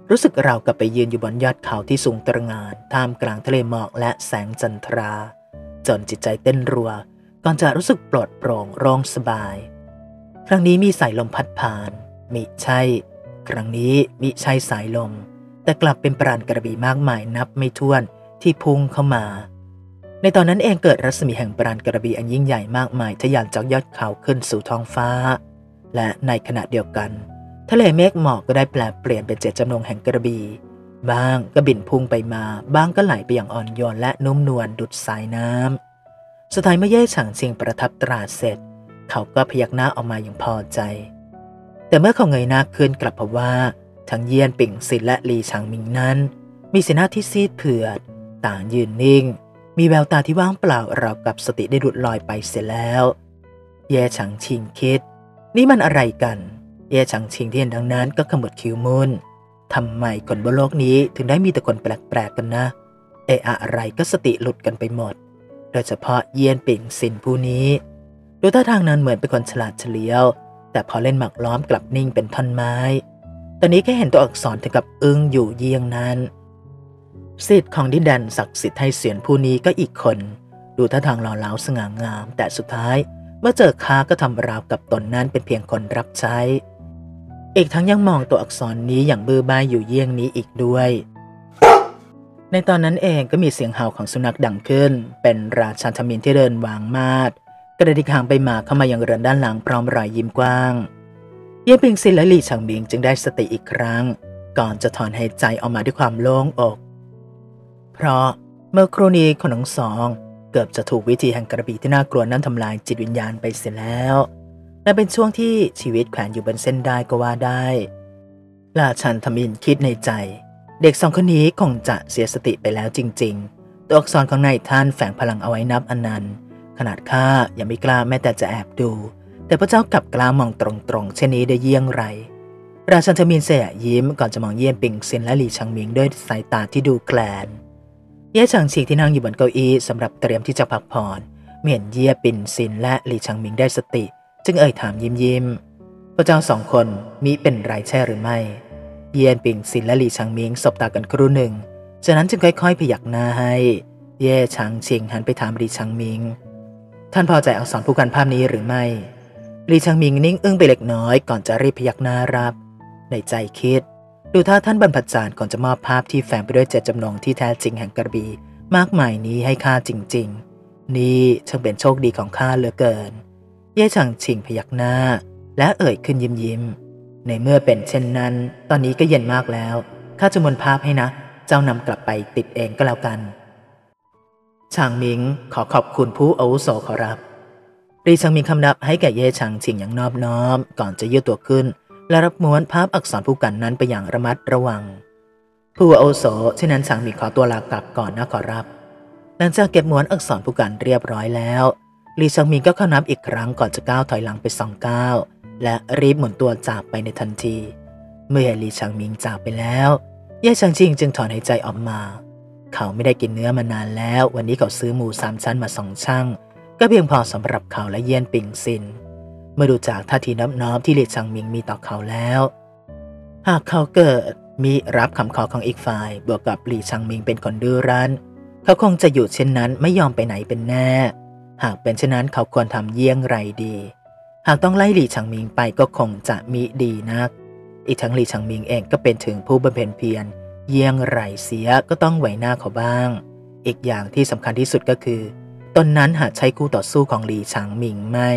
รู้สึกเรากับไปยืนอยู่บนยอดเขาที่สูงตระหง่านท่ามกลางทะเลหมอกและแสงจันทราจนจิตใจเต้นรัวก่อนจะรู้สึกปลอดโปร่งโล่งสบายครั้งนี้มีสายลมพัดผ่านมิใช่ครั้งนี้มิใช่สายลมแต่กลับเป็นปราณกระบี่มากมายนับไม่ถ้วนที่พุ่งเข้ามาในตอนนั้นเองเกิดรัศมีแห่งปราณกระบี่อันยิ่งใหญ่มากมายทะยานจากยอดเขาขึ้นสู่ท้องฟ้าและในขณะเดียวกันทะเลเมฆหมอกก็ได้แปลเปลี่ยนเป็นเจตจำนงแห่งกระบี่บ้างก็บินพุ่งไปมาบ้างก็ไหลไปอย่างอ่อนโยนและนุ่มนวลดุจสายน้ำสุดท้ายเมื่อเย่ฉางชิงประทับตราเสร็จเขาก็พยักหน้าออกมาอย่างพอใจแต่เมื่อเขาเงยหน้าขึ้นกลับพบว่าทั้งเยียนปิ่งซินและลีฉางมิงนั้นมีสีหน้าที่ซีดเผือดต่างยืนนิ่งมีแววตาที่ว่างเปล่าราวกับสติได้หลุดลอยไปเสียแล้วเย่ฉางชิงคิดนี่มันอะไรกันเย่ฉางชิงที่เห็นดังนั้นก็ขมวดคิ้วมุนทำไมคนบนโลกนี้ถึงได้มีแต่คนแปลกๆกันนะเอะอะไรก็สติหลุดกันไปหมดโดยเฉพาะเยียนปิ่งซินผู้นี้ดูท่าทางนั้นเหมือนเป็นคนฉลาดเฉลียวแต่พอเล่นหมากล้อมกลับนิ่งเป็นท่อนไม้ตอนนี้แค่เห็นตัวอักษรถึงกับอึ้งอยู่เยี่ยงนั้นศิษย์ของดินแดนศักดิ์สิทธิ์ไทเสียนผู้นี้ก็อีกคนดูท่าทางหล่อเหลาสง่างามแต่สุดท้ายเมื่อเจอข้าก็ทำราวกับตนนั้นเป็นเพียงคนรับใช้อีกทั้งยังมองตัวอักษรนี้อย่างบื้อบ้าอยู่เยี่ยงนี้อีกด้วยในตอนนั้นเองก็มีเสียงเห่าของสุนัขดังขึ้นเป็นราชาธมินที่เดินวางมาดกระดิกหางไปมาเข้ามายังเรือนด้านหลังพร้อมรอยยิ้มกว้างเย่ปิงซินและหลี่ฉางมิงจึงได้สติอีกครั้งก่อนจะถอนหายใจออกมาด้วยความโล่งอกเพราะเมื่อครู่นี้คนทั้งสองเกือบจะถูกวิธีแห่งกระบี่ที่น่ากลัวนั้นทำลายจิตวิญญาณไปเสียแล้วและเป็นช่วงที่ชีวิตแขวนอยู่บนเส้นได้ก็ว่าได้ราชันธมินคิดในใจเด็กสองคนนี้คงจะเสียสติไปแล้วจริงๆตัวอักษรของนายท่านแฝงพลังเอาไว้นับอนันต์ขนาดข้ายังไม่กล้าแม้แต่จะแอบดูแต่พระเจ้ากลับกล้ามองตรงๆเช่นนี้ได้เยี่ยงไรราชันธมินเสยยิ้มก่อนจะมองเยี่ยนปิงซินและหลี่ฉางมิงด้วยสายตาที่ดูแกลนเย่ฉางชิงที่นั่งอยู่บนเก้าอี้สำหรับเตรียมที่จะพักผ่อนเมื่อเห็นเย่ปิงซินและหลี่ฉางมิงได้สติจึงเอ่ยถามยิ้มยิ้มพระเจ้าสองคนมิเป็นไรใช่หรือไม่เยี่ยนปิงซินและหลี่ฉางมิงสบตากันครู่หนึ่งจากนั้นจึงค่อยๆพยักหน้าให้เย่ฉางชิงหันไปถามหลี่ฉางมิงท่านพอใจอักษรผู้กันภาพนี้หรือไม่หลี่ฉางมิงนิ่งอึ้งไปเล็กน้อยก่อนจะรีบพยักหน้ารับในใจคิดดูท่าท่านบรรพจารย์ก่อนจะมอบภาพที่แฝงไปด้วยเจตจำนงที่แท้จริงแห่งกระบี่มากมายนี้ให้ข้าจริงๆนี่ช่างเป็นโชคดีของข้าเหลือเกินเย่ฉางชิงพยักหน้าและเอ่ยขึ้นยิ้มยิ้มในเมื่อเป็นเช่นนั้นตอนนี้ก็เย็นมากแล้วข้าจะมนภาพให้นะเจ้านำกลับไปติดเองก็แล้วกันฉางมิงขอขอบคุณผู้อาวุโสขอรับหลี่ฉางมิงคำนับให้แก่เย่ฉางชิงอย่างนอบน้อมก่อนจะยืดตัวขึ้นและรับม้วนภาพอักษรผู้กันนั้นไปอย่างระมัดระวังผู้อาวุโสเช่นนั้นฉางมิงขอตัวลากลับก่อนนะขอรับหลังจากเก็บม้วนอักษรผู้กันเรียบร้อยแล้วหลี่ฉางมิงก็เข้านับอีกครั้งก่อนจะก้าวถอยหลังไปสองก้าวและรีบหมุนตัวจากไปในทันทีเมื่อหลี่ฉางมิงจากไปแล้วเย่ฉางชิงจึงถอนหายใจออกมาเขาไม่ได้กินเนื้อมานานแล้ววันนี้เขาซื้อหมูสามชั้นมาสองช่างก็เพียงพอสำหรับเขาและเยี่ยนปิงซินเมื่อดูจากท่าทีนับน้อมที่หลี่ฉางมิงมีต่อเขาแล้วหากเขาเกิดมีรับคำขอของอีกฝ่ายบวกกับหลี่ฉางมิงเป็นคนดื้อรั้นเขาคงจะอยู่เช่นนั้นไม่ยอมไปไหนเป็นแน่หากเป็นเช่นนั้นเขาควรทำเยี่ยงไรดีหากต้องไล่หลี่ฉางมิงไปก็คงจะมิดีนักอีกทั้งหลี่ฉางมิงเองก็เป็นถึงผู้บำเพ็ญเพียรเยี่ยงไรเสียก็ต้องไหวหน้าเขาบ้างอีกอย่างที่สำคัญที่สุดก็คือตนนั้นหากใช้คู่ต่อสู้ของหลี่ฉางมิงไม่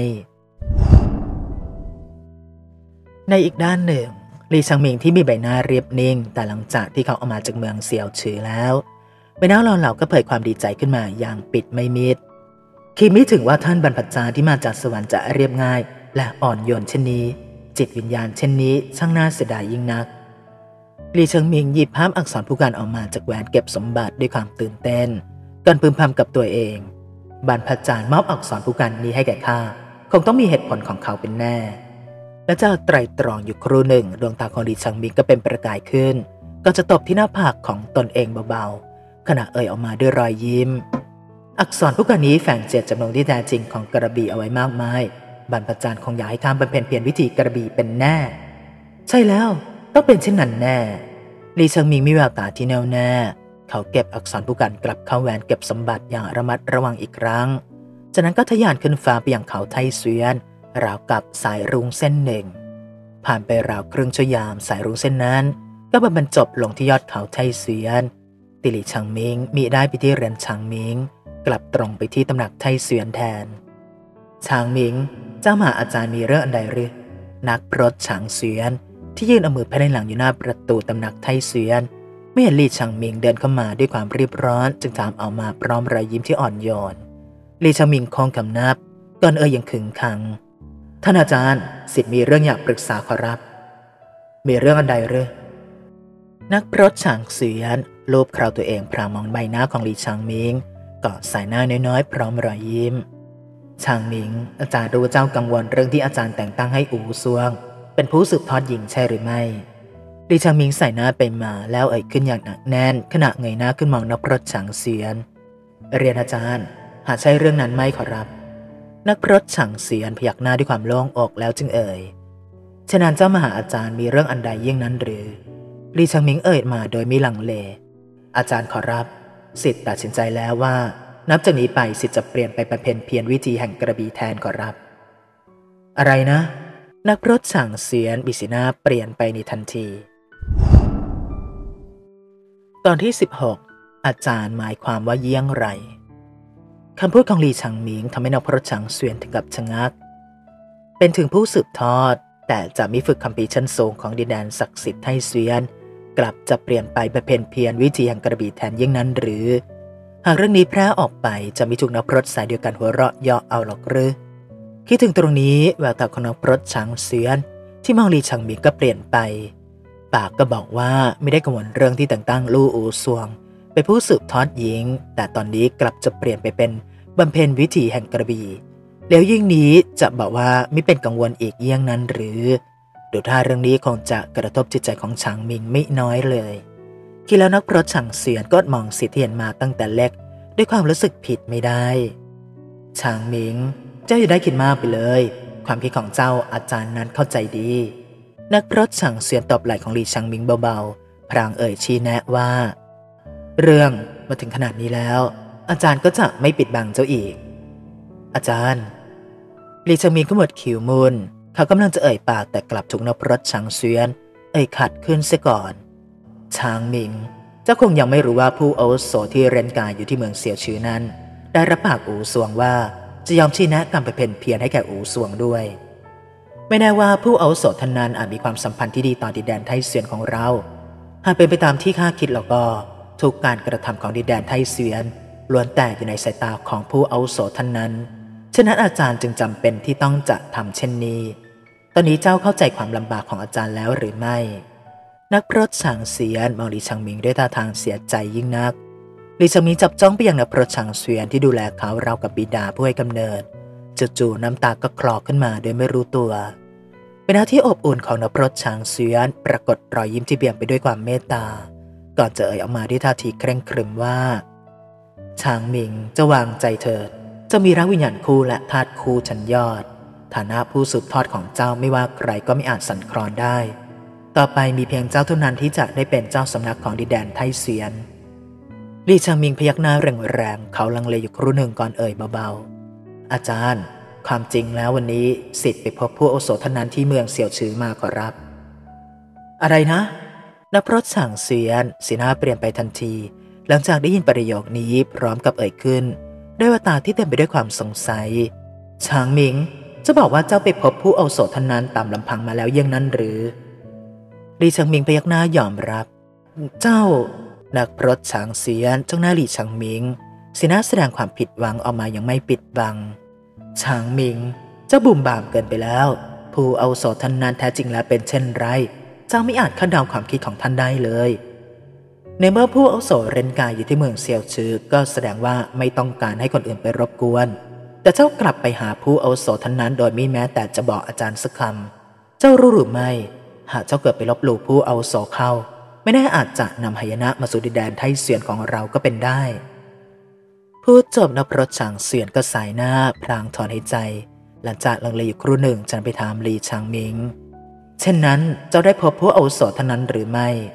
ในอีกด้านหนึ่งหลี่ฉางมิงที่มีใบหน้าเรียบนิ่งแต่หลังจากที่เขาออกมาจากเมืองเซียวฉือแล้วใบหน้าหล่อเหลาก็เผยความดีใจขึ้นมาอย่างปิดไม่มิดคิดไม่ถึงว่าท่านบรรพจารย์ที่มาจากสวรรค์จะเรียบง่ายและอ่อนโยนเช่นนี้จิตวิญญาณเช่นนี้ช่างน่าเสียดายยิ่งนักหลี่ฉางมิงหยิบภาพอักษรผู้กันออกมาจากแหวนเก็บสมบัติด้วยความตื่นเต้นก่อนพึมพำกับตัวเองบรรพจารย์มอบอักษรผู้กันนี้ให้แก่ข้าคงต้องมีเหตุผลของเขาเป็นแน่และเจ้าไตรตรองอยู่ครู่หนึ่งดวงตาของหลี่ฉางมิงก็เป็นประกายขึ้นก่อนจะตบที่หน้าผากของตนเองเบาๆขณะเอ่ยออกมาด้วยรอยยิ้มอักษรผู้กันนี้แฝงเจตจำนงที่แท้จริงของกระบี่เอาไว้มากมายบรรพจารย์คงอยากให้ข้ามบำเพ็ญเพียรวิธีกระบี่เป็นแน่ใช่แล้วต้องเป็นเช่นนั้นแน่ลีเชิงมิงมีแววตาที่แน่วแน่เขาเก็บอักษรผู้กันกลับเข้าแหวนเก็บสมบัติอย่างระมัดระวังอีกครั้งจากนั้นก็ทะยานขึ้นฟ้าไปยังเขาไทเสวียนราวกับสายรุ้งเส้นหนึ่งผ่านไปราวครึ่งชั่วยามสายรุ้งเส้นนั้นก็บรรจบลงที่ยอดเขาไทเสวียนติหลี่ชางมิงมิได้ไปที่เรือนชางมิงกลับตรงไปที่ตำหนักไทเสวียนแทนชางมิงเจ้ามหาอาจารย์มีเรื่องอันใดหรือนักพรตฉางเสวียนที่ยืนเอามือพาดหลังอยู่หน้าประตูตำหนักไทเสวียนไม่เห็นลี่ชางมิงเดินเข้ามาด้วยความรีบร้อนจึงถามเอามาพร้อมรอยยิ้มที่อ่อนโยนลี่ชางมิงคงคำนับก่อนเอ่ยยังขึงขังท่านอาจารย์ศิษย์มีเรื่องอยากปรึกษาขอรับมีเรื่องอันใดหรือนักพรตฉางเสวียนลูบเคราตัวเองพรางมองใบหน้าของลี่ชางมิงก่อสายหน้าน้อยๆพร้อมรอยยิ้มชางมิงอาจารย์รู้เจ้ากังวลเรื่องที่อาจารย์แต่งตั้งให้อู่ซวงเป็นผู้สืบทอดหญิงใช่หรือไม่ลี่ชางมิงใส่หน้าไปมาแล้วเอ่ยขึ้นอย่างหนักแน่นขณะเงยหน้าขึ้นมองนักพรตฉางเสวียนเรียนอาจารย์หากใช่เรื่องนั้นไม่ขอรับนักพรตฉางเสวียนพยักหน้าด้วยความโล่งอกแล้วจึงเอ่ยฉะนั้นเจ้ามหาอาจารย์มีเรื่องอันใดยิ่งนั้นหรือลี่ชางมิงเอ่ยมาโดยไม่ลังเลอาจารย์ขอรับศิษย์ตัดสินใจแล้วว่านับจากนี้ไปศิษย์จะเปลี่ยนไปบำเพ็ญเพียรวิธีแห่งกระบี่แทนขอรับอะไรนะนักพรตฉางเสวียนบิสีหน้าเปลี่ยนไปในทันทีตอนที่สิบหกอาจารย์หมายความว่าเยี่ยงไรคำพูดของลี่ชางมิงทำให้นักพรตฉางเสวียนถึงกับชะงักเป็นถึงผู้สืบทอดแต่จะมิฝึกคัมภีร์ชั้นสูงของดินแดนศักดิ์สิทธิ์ไทเสวียนกลับจะเปลี่ยนไปบำเพ็ญเพียรวิธีแห่งกระบี่แทนยิ่งนั้นหรือหากเรื่องนี้แพร่ออกไปจะมีถูกนักพรตสายเดียวกันหัวเราะเยาะเอาหรอกหรือคิดถึงตรงนี้แววตาของนักพรตฉางเสวียนที่มองลี่ชางมิงก็เปลี่ยนไปปากก็บอกว่าไม่ได้กังวลเรื่องที่แต่งตั้งลู่อู่ซวงเป็นผู้สืบทอดหญิงแต่ตอนนี้กลับจะเปลี่ยนไปเป็นบำเพ็ญวิถีแห่งกระบี่แล้วยิ่งนี้จะบอกว่าไม่เป็นกังวลอีกเยี่ยงนั้นหรือดูท่าเรื่องนี้คงจะกระทบจิตใจของฉางมิงไม่น้อยเลยคิดแล้วนักพรตฉางเสวียนก็มองสิทธิ์ที่เห็นมาตั้งแต่เล็กด้วยความรู้สึกผิดไม่ได้ฉางมิงเจ้าอย่าได้คิดมากไปเลยความคิดของเจ้าอาจารย์นั้นเข้าใจดีนักพรตฉางเสวียนตบไหล่ของลี่ชางมิงเบาๆพรางเอ่ยชี้แนะว่าเรื่องมาถึงขนาดนี้แล้วอาจารย์ก็จะไม่ปิดบังเจ้าอีกอาจารย์ลี่ชางมิงก็หมดคิ้วมุนเขากำลังจะเอ่ยปากแต่กลับถูกนักพรตฉางเสวียนเอ่ยขัดขึ้นเสียก่อนชางมิงเจ้าคงยังไม่รู้ว่าผู้อาวุโสที่เร้นกายอยู่ที่เมืองเสี่ยวชือนั้นได้รับปากอู่ซวงว่าจะยอมชี้แนะการไปเพ่นเพียรให้แก่อู่ซวงด้วยไม่แน่ว่าผู้อาวุโสท่านนั้นอาจมีความสัมพันธ์ที่ดีต่อดินแดนไทเสวียนของเราหากเป็นไปตามที่ข้าคิดแล้วก็ทุกการกระทำของดินแดนไทเสวียนล้วนแต่อยู่ในสายตาของผู้อาวุโสท่านนั้นฉะนั้นอาจารย์จึงจำเป็นที่ต้องจะทำเช่นนี้ตอนนี้เจ้าเข้าใจความลำบากของอาจารย์แล้วหรือไม่นักพรตฉางเสวียนมองลี่ชางมิงด้วยท่าทางเสียใจยิ่งนักลี่ชางมิงจับจ้องไปยังนักพรตฉางเสวียนที่ดูแลเขาราวกับบิดาผู้ให้กำเนิดจู่ๆน้ำตาก็คลอขึ้นมาโดยไม่รู้ตัวเป็นหน้าที่อบอุ่นของนักพรตฉางเสวียนปรากฏรอยยิ้มที่เบี่ยงไปด้วยความเมตตาก่อนจะเอ่ยออกมาด้วยท่าทีเคร่งครึมว่าฉางมิงจะวางใจเถิดจะมีรักวิญญาณคู่และธาตุคู่ชั้นยอดฐานะผู้สืบทอดของเจ้าไม่ว่าใครก็ไม่อาจสั่นคลอนได้ต่อไปมีเพียงเจ้าเท่านั้นที่จะได้เป็นเจ้าสำนักของดินแดนไทเสวียนลี่ชางมิงพยักหน้าแรงๆเขาลังเลอยู่ครู่หนึ่งก่อนเอ่ยเบาๆอาจารย์ความจริงแล้ววันนี้ศิษย์ไปพบผู้อาวุโสท่านนั้นที่เมืองเสี่ยวชือมาขอรับอะไรนะนักพรตฉางเสวียนสีหน้าเปลี่ยนไปทันทีหลังจากได้ยินประโยคนี้พร้อมกับเอ่ยขึ้นด้วยแววตาที่เต็มไปด้วยความสงสัยฉางมิงจะบอกว่าเจ้าไปพบผู้อาวุโสท่านนั้นตามลำพังมาแล้วยังนั้นหรือลี่ชางมิงพยักหน้ายอมรับเจ้านักพรตฉางเสวียนจ้องหน้าลี่ชางมิงสีหน้าแสดงความผิดหวังออกมาอย่างไม่ปิดบังฉางมิงเจ้าบุ่มบามเกินไปแล้วผู้อาวุโสท่านนั้นแท้จริงแล้วเป็นเช่นไรเจ้าไม่อาจคาดเดาความคิดของท่านได้เลยในเมื่อผู้อาวุโสเร้นกายอยู่ที่เมืองเซียวชือก็แสดงว่าไม่ต้องการให้คนอื่นไปรบกวนแต่เจ้ากลับไปหาผู้อาวุโสท่านนั้นโดยไม่แม้แต่จะบอกอาจารย์สักคำเจ้ารู้หรือไม่หากเจ้าเกิดไปลบหลู่ผู้อาวุโสเข้าไม่แน่อาจจะนำหายนะมาสู่ดินแดนไทเสวียนของเราก็เป็นได้พูดจบนักพรตฉางเสวียนก็สายหน้าพลางถอนหายใจหลังจากลังเลอยู่ครู่หนึ่งจึงไปถามลี่ชางมิงเช่นนั้นเจ้าได้พบผู้อาวุโสท่านนั้นหรือไม่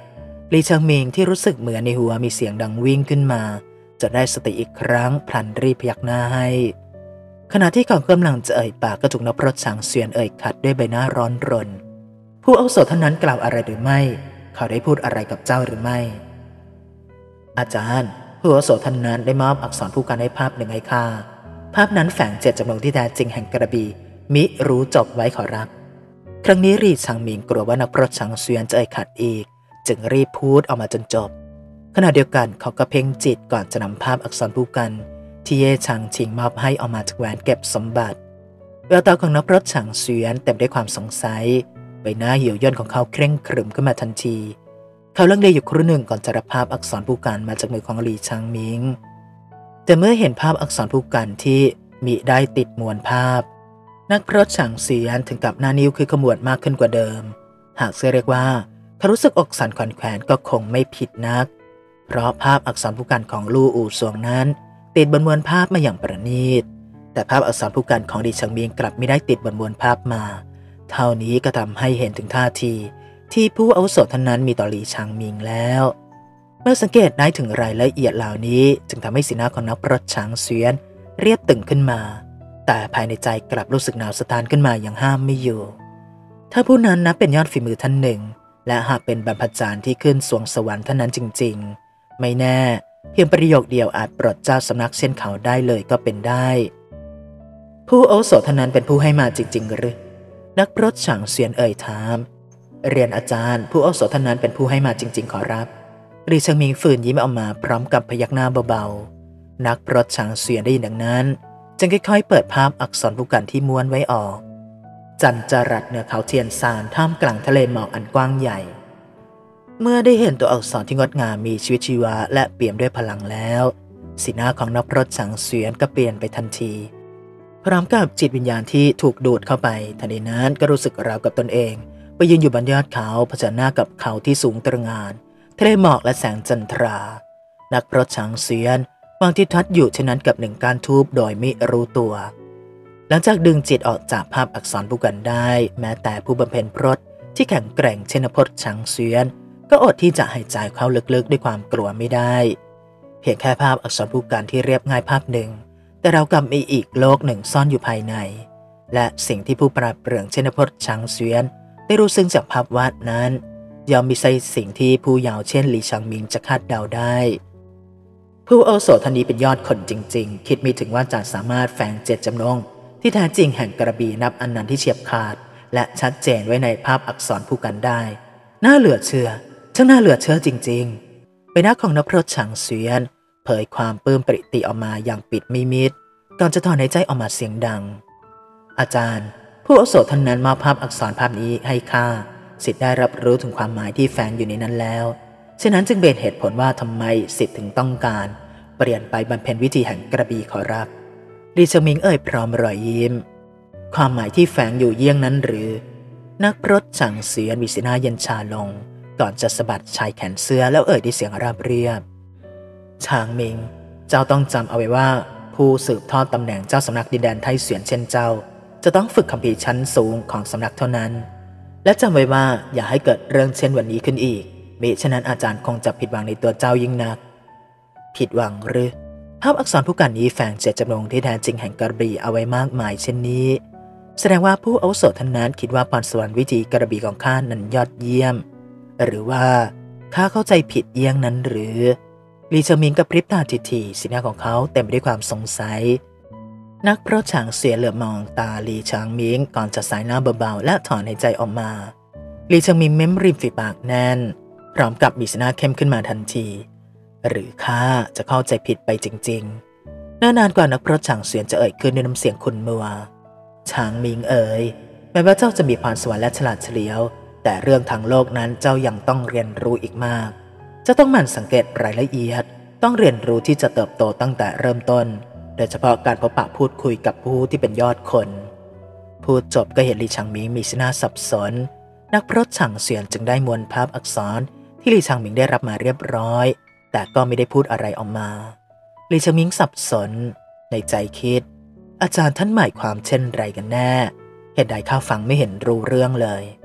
ลีเชิงมิงที่รู้สึกเหมือนในหัวมีเสียงดังวิ่งขึ้นมาจะได้สติอีกครั้งพลันรีบพยักหน้าให้ขณะที่เขากำลังจะเอ่ยปากก็ถูกนักพรตฉางเซียนเอ่ยขัดด้วยใบหน้าร้อนรนผู้อาวุโสท่านนั้นกล่าวอะไรหรือไม่เขาได้พูดอะไรกับเจ้าหรือไม่อาจารย์ผู้อาวุโสท่านนั้นได้มอบอักษรผู้กันให้ภาพหนึ่งให้ข้าภาพนั้นแฝงเจตจำนงที่แท้จริงแห่งกระบี่มิรู้จบไว้ขอรับครั้งนี้รีชางมิงกลัวว่านักพรตฉางเซียนจะเอ่ยขัดอีกจึงรีบพูดออกมาจนจบขณะเดียวกันเขาก็เพ่งจิตก่อนจะนำภาพอักษรผู้กันที่เย่ชางชิงมอบให้ออกมาจากแหวนเก็บสมบัติแววตาของนักพรตฉางเซียนเต็มด้วยความสงสัยใบหน้าเหี่ยวย่นของเขาเคร่งขรึมขึ้นมาทันทีเขาลังเลอยู่ครู่หนึ่งก่อนจะรับภาพอักษรผู้กันมาจากมือของหลี่ชางมิงแต่เมื่อเห็นภาพอักษรผู้กันที่มิได้ติดมวลภาพนักพรตฉางเซียนถึงกับหน้านิ้วคือขมวดมากขึ้นกว่าเดิมหากเรียกว่าเขารู้สึกอกสั่นขวัญแขวนก็คงไม่ผิดนักเพราะภาพอักษรผู้กันของลู่อู่ซวงนั้นติดบนมวลภาพมาอย่างประณีตแต่ภาพอักษรผู้กันของหลี่เฉิงมิงกลับไม่ได้ติดบนมวลภาพมาเท่านี้ก็ทำให้เห็นถึงท่าทีที่ผู้อาวุโสท่านนั้นมีต่อหลี่ชางมิงแล้วเมื่อสังเกตได้ถึงรายละเอียดเหล่านี้จึงทำให้สีหน้าของนักพรตฉางเซียนเรียบตึงขึ้นมาแต่ภายในใจกลับรู้สึกหนาวสะท้านขึ้นมาอย่างห้ามไม่อยู่ถ้าผู้นั้นนับเป็นยอดฝีมือท่านหนึ่งและหากเป็นบรรพจารย์ที่ขึ้นสวงสวรรค์ท่านนั้นจริงๆไม่แน่เพียงประโยคเดียวอาจปลดเจ้าสำนักเช่นเขาได้เลยก็เป็นได้ผู้อาวุโสท่านนั้นเป็นผู้ให้มาจริงๆหรือนักพรตฉางเซียนเอ่ยถามเรียนอาจารย์ผู้อาวุโสท่านนั้นเป็นผู้ให้มาจริงๆขอรับหลี่เฉิงมิงฝืนยิ้มออกมาพร้อมกับพยักหน้าเบาๆนักพรตฉางเซียนได้ยินดังนั้นจึงค่อยๆเปิดภาพอักษรผู้กันที่ม้วนไว้ออกจันจรัสเหนือเขาเทียนซานท่ามกลางทะเลหมอกอันกว้างใหญ่เมื่อได้เห็นตัวอักษรที่งดงามมีชีวิตชีวาและเปี่ยมด้วยพลังแล้วสีหน้าของนักพรตฉางเซียนก็เปลี่ยนไปทันทีพร้อมกับจิตวิญญาณที่ถูกดูดเข้าไปทันทีนั้นก็รู้สึกราวกับตนเองไปยืนอยู่บนยอดเขาเผชิญหน้ากับเขาที่สูงตระหง่านทะเลหมอกและแสงจันทรานักพรตฉางเซียนวางทิศทัศน์อยู่เช่นนั้นกับหนึ่งก้านทูบโดยไม่รู้ตัวหลังจากดึงจิตออกจากภาพอักษรผู้กันได้แม้แต่ผู้บำเพ็ญพรตที่แข็งแกร่งเช่นพรตฉางเซียนก็อดที่จะหายใจเข้าลึกๆด้วยความกลัวไม่ได้เพียงแค่ภาพอักษรผู้กันที่เรียบง่ายภาพหนึ่งแต่เรากับมีอีกโลกหนึ่งซ่อนอยู่ภายในและสิ่งที่ผู้ปราดเปรื่องเช่นพรตฉางเซียนได้รู้ซึ้งจากภาพวาดนั้นย่อมมิใช่สิ่งที่ผู้เยาว์เช่นหลี่ชางมิงจะคาดเดาได้ผู้อาวุโสท่านนี้เป็นยอดคนจริงๆคิดไม่ถึงว่าจะสามารถแฝงเจตจำนงที่แท้จริงแห่งกระบี่นับอันนั้นที่เฉียบขาดและชัดเจนไว้ในภาพอักษรผู้กันได้น่าเหลือเชื่อช่างน่าเหลือเชื่อจริงๆใบหน้าของนักพรตฉางเซียนเผยความปลื้มปริติออกมาอย่างปิดมิมิดก่อนจะถอนหายใจออกมาเสียงดังอาจารย์ผู้อาวุโสท่านนั้นมอบภาพอักษรภาพนี้ให้ข้าสิทธิ์ได้รับรู้ถึงความหมายที่แฝงอยู่ในนั้นแล้วฉะนั้นจึงเป็นเหตุผลว่าทำไมสิทธิ์ถึงต้องการเปลี่ยนไปบำเพ็ญวิธีแห่งกระบี่ขอรับหลี่เฉิงมิงเอ่ยพร้อมรอยยิ้มความหมายที่แฝงอยู่เยี่ยงนั้นหรือนักพรตฉางเซียนมีสีหน้าเย็นชาลงก่อนจะสะบัดชายแขนเสื้อแล้วเอ่ยด้วยเสียงราบเรียบฉางมิงเจ้าต้องจำเอาไว้ว่าผู้สืบทอดตำแหน่งเจ้าสำนักดินแดนไทเสวียนเช่นเจ้าจะต้องฝึกคัมภีร์ชั้นสูงของสำนักเท่านั้นและจำไว้ว่าอย่าให้เกิดเรื่องเช่นวันนี้ขึ้นอีกมิฉะนั้นอาจารย์คงจะผิดหวังในตัวเจ้ายิ่งนักผิดหวังหรือภาพอักษรผู้กันนี้แฝงเจตจำนงที่แท้จริงแห่งกระบี่เอาไว้มากมายเช่นนี้แสดงว่าผู้อาวุโสท่านนั้นคิดว่าพรสวรรค์วิธีกระบี่ของข้านั้นยอดเยี่ยมหรือว่าข้าเข้าใจผิดเยี่ยงนั้นหรือหลี่เฉิงมิงกระพริบตาทีๆสีหน้าของเขาเต็มไปด้วยความสงสัยนักพรตฉางเซียนเหลือบมองตาหลี่เฉิงมิงก่อนจะสายหน้าเบาๆและถอนหายใจออกมาหลี่เฉิงมิงเม้มริมฝีปากแน่นพร้อมกับมีสีหน้าเข้มขึ้นมาทันทีหรือข้าจะเข้าใจผิดไปจริงๆนานๆกว่านักพรตฉางเซียนจะเอ่ยขึ้นด้วยน้ำเสียงขุ่นมัวฉางมิงเอ๋ยแม้ว่าเจ้าจะมีพรสวรรค์และฉลาดเฉลียวแต่เรื่องทางโลกนั้นเจ้ายังต้องเรียนรู้อีกมากจะต้องหมั่นสังเกตรายละเอียดต้องเรียนรู้ที่จะเติบโตตั้งแต่เริ่มต้นโดยเฉพาะการพบปะพูดคุยกับผู้ที่เป็นยอดคนพูดจบก็เห็นหลี่ฉางมิงมีสีหน้าสับสนนักพรตฉางเซียนจึงได้ม้วนภาพอักษรที่หลี่ฉางมิงได้รับมาเรียบร้อยแต่ก็ไม่ได้พูดอะไรออกมาหลี่เฉิงมิงสับสนในใจคิดอาจารย์ท่านหมายความเช่นไรกันแน่เหตุใดข้าฟังไม่เห็นรู้เรื่องเลย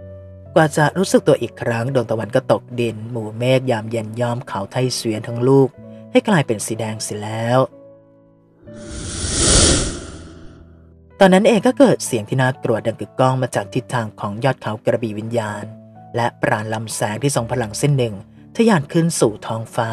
กว่าจะรู้สึกตัวอีกครั้งดวงตะวันก็ตกดินหมู่เมฆยามเย็นย้อมเขาไทเสวียนทั้งลูกให้กลายเป็นสีแดงเสียแล้วตอนนั้นเองก็เกิดเสียงที่น่ากลัวดังกึกก้องมาจากทิศทางของยอดเขากระบี่วิญญาณและปราณลำแสงที่ทรงพลังเส้นหนึ่งทะยานขึ้นสู่ท้องฟ้า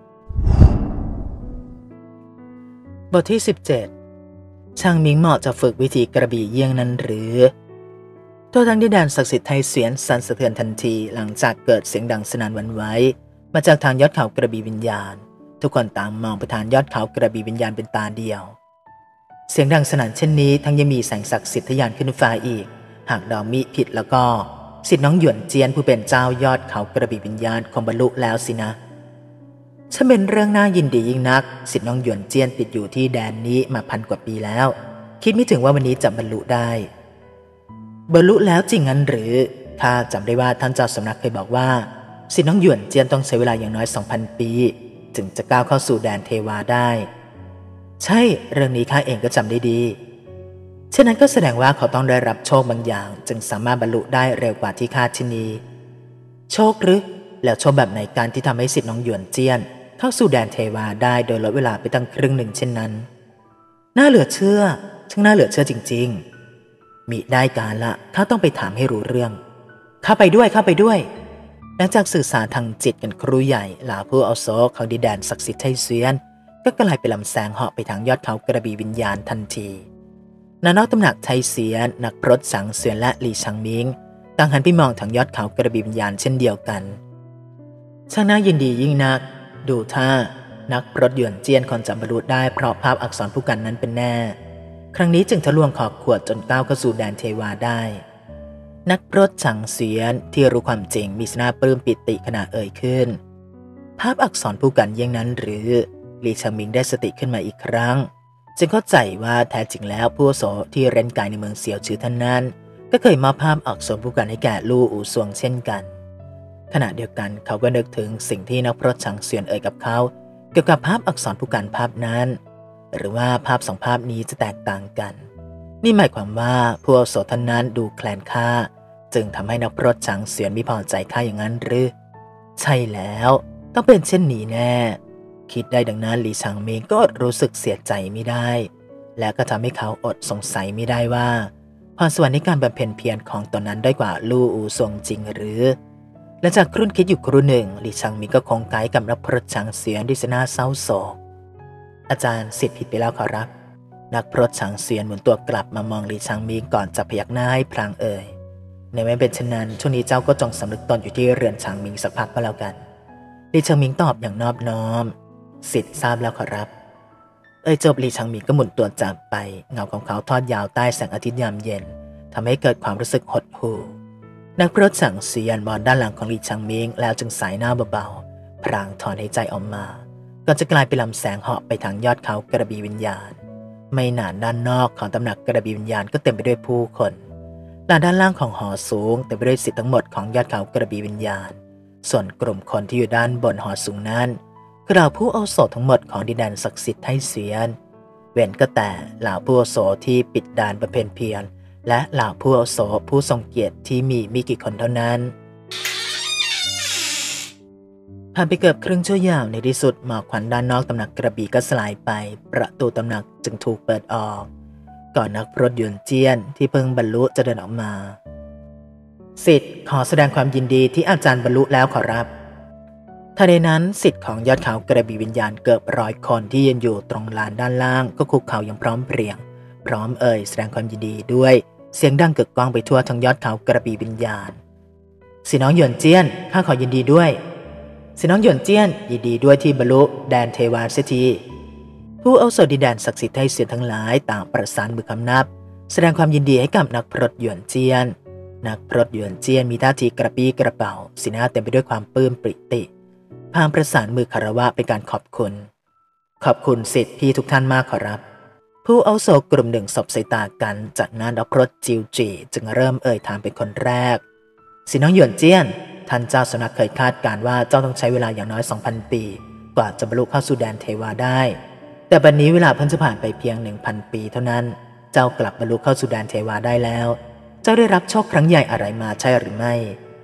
บทที่สิบเจ็ดช่างมิงเหมาะจะฝึกวิธีกระบี่เยี่ยงนั้นหรือตัวทั้งดินแดนศักดิ์สิทธิ์ไทเสวียนสั่นสะเทือนทันทีหลังจากเกิดเสียงดังสนั่นหวั่นไหวมาจากทางยอดเขากระบี่วิญญาณทุกคนต่างมองไปทางยอดเขากระบี่วิญญาณเป็นตาเดียวเสียงดังสนั่นเช่นนี้ทั้งยังมีแสงศักดิ์สิทธิ์ทะยานขึ้นฟ้าอีกหากเดามิผิดแล้วก็ศิษย์น้องหยวนเจียนผู้เป็นเจ้ายอดเขากระบี่วิญญาณคงบรรลุแล้วสินะฉันเป็นเรื่องน่ายินดียิ่งนักศิษย์น้องหยวนเจียนติดอยู่ที่แดนนี้มาพันกว่าปีแล้วคิดไม่ถึงว่าวันนี้จะบรรลุได้บรรลุแล้วจริงงั้นหรือข้าจำได้ว่าท่านเจ้าสำนักเคยบอกว่าศิษย์น้องหยวนเจียนต้องใช้เวลาอย่างน้อย สองพัน ปีจึงจะก้าวเข้าสู่แดนเทวาได้ใช่เรื่องนี้ข้าเองก็จำได้ดีฉะนั้นก็แสดงว่าเขาต้องได้รับโชคบางอย่างจึงสามารถบรรลุได้เร็วกว่าที่คาดเช่นนี้โชคหรือแล้วโชคแบบไหนการที่ทำให้ศิษย์น้องหยวนเจียนเข้าสู่แดนเทวาได้โดยลดเวลาไปตั้งครึ่งหนึ่งเช่นนั้นน่าเหลือเชื่อช่างน่าเหลือเชื่อจริงๆมิได้การละข้าต้องไปถามให้รู้เรื่องข้าไปด้วยข้าไปด้วยหลังจากสื่อสารทางจิตกันครูใหญ่เหล่าผู้อาวุโสของดินแดนศักดิ์สิทธิ์ไทเสวียนก็กลายเป็นลำแสงเหาะไปทางยอดเขากระบี่วิญญาณทันทีณ นอกตำหนักไทเสวียนนักพรตสังเสวียนและหลี่ชังมิงต่างหันไปมองทางยอดเขากระบี่วิญญาณเช่นเดียวกันช่างน่ายินดียิ่งนักดูท่านักพรตหยวนเจียนคนจะบรรลุได้เพราะภาพอักษรผู้กันนั้นเป็นแน่ครั้งนี้จึงทะลวงขอบขวดจนก้าวเข้าสู่แดนเทวาได้นักพรตสังเสวียนที่รู้ความจริงมีสีหน้าปลื้มปิติขณะเอ่ยขึ้นภาพอักษรผู้กันเยี่ยงนั้นหรือหลี่ชังมิงได้สติขึ้นมาอีกครั้งจึงเข้าใจว่าแท้จริงแล้วผู้อาวุโสที่เร้นกายในเมืองเสี่ยวชื่อท่านนั้นก็เคยมอบภาพอักษรผู้กันให้แก่ลู่อู่ซวงเช่นกันขณะเดียวกันเขาก็นึกถึงสิ่งที่นักพรตสังเสวียนเอ่ยกับเขาเกี่ยวกับภาพอักษรผู้กันภาพนั้นหรือว่าภาพสองภาพนี้จะแตกต่างกันนี่หมายความว่าผู้อาวุโสท่านนั้นดูแคลนค่าจึงทำให้นักพรตสังเสวียนไม่พอใจข้าอย่างนั้นหรือใช่แล้วต้องเป็นเช่นนี้แน่คิดได้ดังนั้นหลี่ชังมิงก็อดรู้สึกเสียใจไม่ได้และก็ทำให้เขาอดสงสัยไม่ได้ว่าพรสวรรค์ในการบำเพ็ญเพียรของตนนั้นได้กว่าลู่อู่ซวงจริงหรือหลังจากครุ่นคิดอยู่ครู่หนึ่งหลี่ชังมิงก็คงไกด์กับนักพรตสังเสวียนด้วยสีหน้าเศร้าโศกอาจารย์สิทธิ์ผิดไปแล้วขอรับนักพรตสังเสวียนหมุนตัวกลับมามองหลี่ชังมิงก่อนจะพยักหน้าให้พลางเอ่ยในแม้เป็นเช่นนั้นช่วงนี้เจ้าก็จงสำนึกตนอยู่ที่เรือนชังมิงสักพักก็แล้วกันหลี่ชังมิงตอบอย่างนอบน้อมสิทธิ์ทราบแล้วขอรับเอ่ยจบหลี่ชังมิงก็หมุนตัวจากไปเงาของเขาทอดยาวใต้แสงอาทิตย์ยามเย็นทำให้เกิดความรู้สึกหดหู่นักพรตสังเสวียนมองด้านหลังของหลี่ชังมิงแล้วจึงสายหน้าเบาๆพลางถอนหายใจออกมาก่อนจะกลายเป็นลำแสงเหาะไปทางยอดเขากระบี่วิญญาณไม่นานด้านนอกของตำหนักกระบี่วิญญาณก็เต็มไปด้วยผู้คนลานด้านล่างของหอสูงเต็มไปด้วยศิษย์ทั้งหมดของยอดเขากระบี่วิญญาณส่วนกลุ่มคนที่อยู่ด้านบนหอสูงนั้นคือเหล่าผู้อาวุโสทั้งหมดของดินแดนศักดิ์สิทธิ์ไทเสวียนเว้นก็แต่เหล่าผู้อาวุโสที่ปิดด่านบำเพ็ญเพียรและเหล่าผู้อาวุโสผู้ทรงเกียรติที่มีไม่กี่คนเท่านั้นผ่านไปเกือบครึ่งชั่วยาวในที่สุดหมอกควันด้านนอกตำหนักกระบี่ก็สลายไปประตูตำหนักจึงถูกเปิดออกก่อนนักพรตหยวนเจียนที่เพิ่งบรรลุจะเดินออกมาศิษย์ขอแสดงความยินดีที่อาจารย์บรรลุแล้วขอรับทันใดนั้นศิษย์ของยอดเขากระบี่วิญญาณเกือบร้อยคนที่ยืนอยู่ตรงลานด้านล่างก็คุกเข่าอย่างพร้อมเพรียงพร้อมเอ่ยแสดงความยินดีด้วยเสียงดังกึกก้องไปทั่วทั้งยอดเขากระบี่วิญญาณศิษย์น้องหยวนเจียนข้าขอยินดีด้วยศิษย์น้องหยวนเจียนยินดีด้วยที่บรรลุแดนเทวาเสียทีผู้อาวุโสดินแดนศักดิ์สิทธิ์ไทเสวียนทั้งหลายต่างประสานมือคำนับแสดงความยินดีให้กับนักพรตหยวนเจียนนักพรตหยวนเจียนมีท่าทีกระปี้กระเป๋าสีหน้าเต็มไปด้วยความปลื้มปริติพางประสานมือคารวะเป็นการขอบคุณขอบคุณศิษย์พี่ทุกท่านมากขอรับผู้อาวุโสกลุ่มหนึ่งสบสายตากันจากนั้นนักพรตจิวจีจึงเริ่มเอ่ยถามเป็นคนแรกศิษย์น้องหยวนเจียนท่านเจ้าสำนักเคยคาดการว่าเจ้าต้องใช้เวลาอย่างน้อย สองพัน ปีกว่าจะบรรลุเข้าสู่แดนเทวาได้แต่บัดนี้เวลาเพิ่งจะผ่านไปเพียง หนึ่งพัน ปีเท่านั้นเจ้ากลับบรรลุเข้าสู่แดนเทวาได้แล้วเจ้าได้รับโชคครั้งใหญ่อะไรมาใช่หรือไม่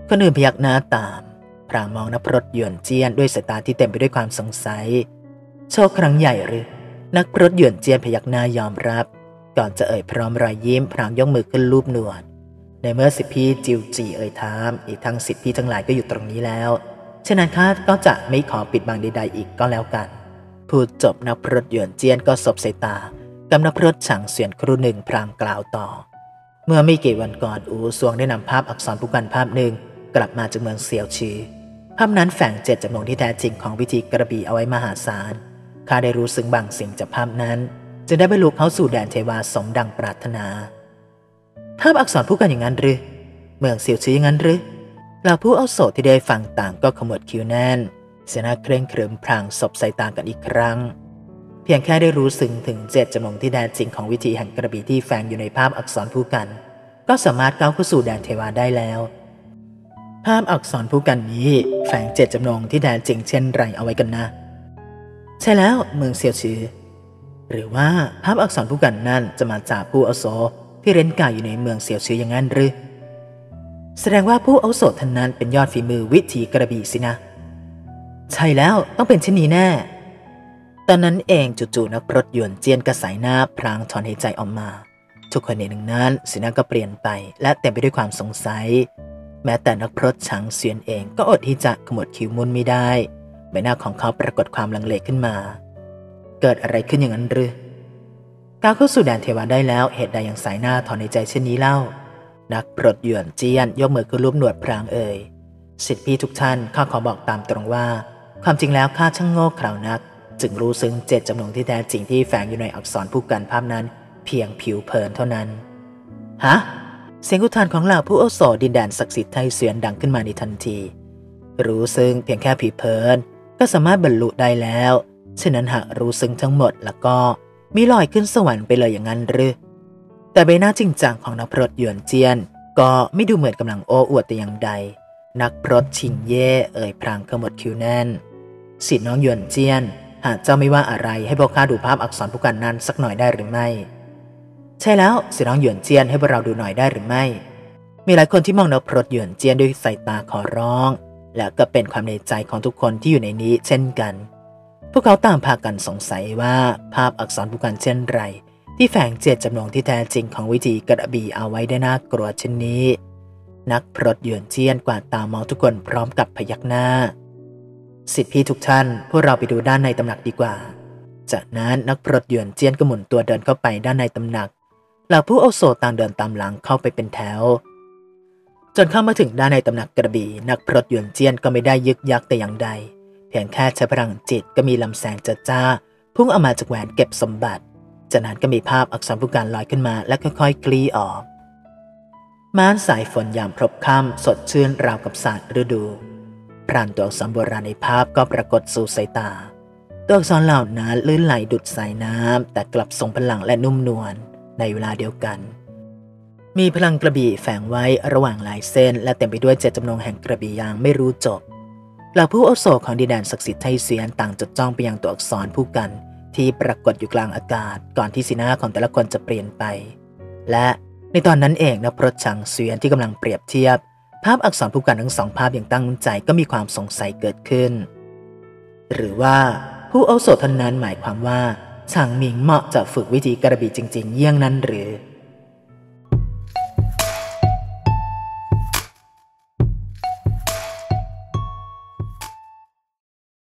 คนอื่นพยักหน้าตามพรางมองนักพรตหยวนเจี้ยนด้วยสายตาที่เต็มไปด้วยความสงสัยโชคครั้งใหญ่หรือนักพรตหยวนเจี้ยนพยักหน้ายอมรับก่อนจะเอ่ยพร้อมรอยยิ้มพรางยกมือขึ้นลูบหนวดในเมื่อสิทธิพี่จิวจีเอ่ยถามอีกทั้งสิทธิพี่ทั้งหลายก็อยู่ตรงนี้แล้วฉะนั้นข้าก็จะไม่ขอปิดบังใดๆอีกก็แล้วกันพูดจบนักพรตหยวนเจี้ยนก็สบสายตากับนักพรตฉางเสวียนครู่หนึ่งพรางกล่าวต่อเมื่อไม่กี่วันก่อนอูซวงได้นำภาพอักษรผู้กันภาพหนึ่งกลับมาจากเมืองเซียวชีภาพนั้นแฝงเจตจำนงที่แท้จริงของวิธีกระบี่เอาไว้มหาศาลข้าได้รู้ซึ้งบางสิ่งจากภาพนั้นจึงได้บรรลุเข้าสู่แดนเทวาสมดังปรารถนาภาพอักษรผู้กันอย่างนั้นหรือเมืองเซียวชีอย่างนั้นหรือเหล่าผู้อาวุโสที่ได้ฟังต่างก็ขมวดคิ้วแน่นเสียหน้าเคร่งครึมพรางสบสายตากันอีกครั้งเพียงแค่ได้รู้ซึ้งถึงเจตจำนงที่แท้จริงของวิธีแห่งกระบี่ที่แฝงอยู่ในภาพอักษรผู้กันก็สามารถก้าวเข้าสู่แดนเทวาได้แล้วภาพอักษรผู้กันนี้แฝงเจตจำนงที่แท้จริงเช่นไรเอาไว้กันนะใช่แล้วเมืองเซียวชีหรือว่าภาพอักษรผู้กันนั่นจะมาจากผู้อาวุโสที่เร้นกายอยู่ในเมืองเซียวชีอย่างนั้นหรือแสดงว่าผู้อาวุโสท่านนั้นเป็นยอดฝีมือวิธีกระบี่สินะใช่แล้วต้องเป็นเช่นนี้แน่ตอนนั้นเองจู่ๆนักพรตหยวนเจี้ยนกระสายหน้าพลางถอนหายใจออกมาทุกคนในหนึ่งนั้นสีหน้าก็เปลี่ยนไปและเต็มไปด้วยความสงสัยแม้แต่นักพรตฉางเสวียนเองก็อดที่จะขมวดคิ้วมุนไม่ได้ใบหน้าของเขาปรากฏความลังเลขึ้นมาเกิดอะไรขึ้นอย่างนั้นหรือก้าวเข้าสู่แดนเทวาได้แล้วเหตุใดยังสายหน้าถอนหายใจเช่นนี้เล่านักพรตหยวนเจี้ยนยกมือขึ้นลูบหนวดพลางเอ่ยศิษย์พี่ทุกท่านข้าขอบอกตามตรงว่าความจริงแล้วข้าช่างโง่เขลานักจึงรู้ซึ้งเจตจำนงที่แท้จริงที่แฝงอยู่ในอักษรผู้กันภาพนั้นเพียงผิวเผินเท่านั้นฮะเสียงอุทานของเหล่าผู้อาวุโสดินแดนศักดิ์สิทธิ์ไทเสวียนดังขึ้นมาในทันทีรู้ซึ้งเพียงแค่ผิวเผินก็สามารถบรรลุได้แล้วฉะนั้นหากรู้ซึ้งทั้งหมดแล้วก็มีลอยขึ้นสวรรค์ไปเลยอย่างนั้นหรือแต่ใบหน้าจริงจังของนักพรตหยวนเจี้ยนก็ไม่ดูเหมือนกำลังโอ้อวดแต่อย่างใดนักพรตชิงเย่เอ่ยพลางขมวดคิ้วแน่นศิษย์น้องหยวนเจี้ยนหากเจ้าไม่ว่าอะไรให้พวกข้าดูภาพอักษรผู้กันนั้นสักหน่อยได้หรือไม่ใช่แล้วศิษย์น้องหยวนเจี้ยนให้พวกเราดูหน่อยได้หรือไม่มีหลายคนที่มองนักพรตหยวนเจี้ยนด้วยสายตาขอร้องและก็เป็นความในใจของทุกคนที่อยู่ในนี้เช่นกันพวกเขาต่างพากันสงสัยว่าภาพอักษรผู้กันเช่นไรที่แฝงเจตจำนงที่แท้จริงของวิธีกระบี่เอาไว้ได้น่ากลัวเช่นนี้นักพรตหยวนเจี้ยนกวาดตามองทุกคนพร้อมกับพยักหน้าศิษย์พี่ทุกท่านพวกเราไปดูด้านในตำหนักดีกว่าจากนั้นนักพรตหยวนเจี้ยนก็หมุนตัวเดินเข้าไปด้านในตำหนักเหล่าผู้อาวุโสต่างเดินตามหลังเข้าไปเป็นแถวจนเข้ามาถึงด้านในตำหนักกระบี่นักพรตหยวนเจี้ยนก็ไม่ได้ยึกยักแต่อย่างใดเพียงแค่ใช้พลังจิตก็มีลำแสงจ้าจ้าพุ่งออกมาจากแหวนเก็บสมบัติจากนั้นก็มีภาพอักษรผู้กันลอยขึ้นมาและค่อยๆคลี่ออกม่านสายฝนยามพรบค่ำสดชื่นราวกับศาสตร์ฤดูพรานตัวอักษรโบราณในภาพก็ปรากฏสู่สายตาตัวอักษรเหล่านั้นลื่นไหลดุจสายน้ำแต่กลับทรงพลังและนุ่มนวลในเวลาเดียวกันมีพลังกระบี่แฝงไว้ระหว่างลายเส้นและเต็มไปด้วยเจตจำนงแห่งกระบี่อย่างไม่รู้จบเหล่าผู้อาวุโสของดินแดนศักดิ์สิทธิ์ไทเสวียนต่างจดจ้องไปยังตัวอักษรผู้กันที่ปรากฏอยู่กลางอากาศก่อนที่สีหน้าของแต่ละคนจะเปลี่ยนไปและในตอนนั้นเองนักพรตฉางเสวียนที่กำลังเปรียบเทียบภาพอักษรผู้กันทั้งสองภาพอย่างตั้งใจก็มีความสงสัยเกิดขึ้นหรือว่าผู้อาวุโสท่านนั้นหมายความว่าฉางหมิงเหมาะจะฝึกวิธีกระบี่จริงๆเยี่ยงนั้นหรือ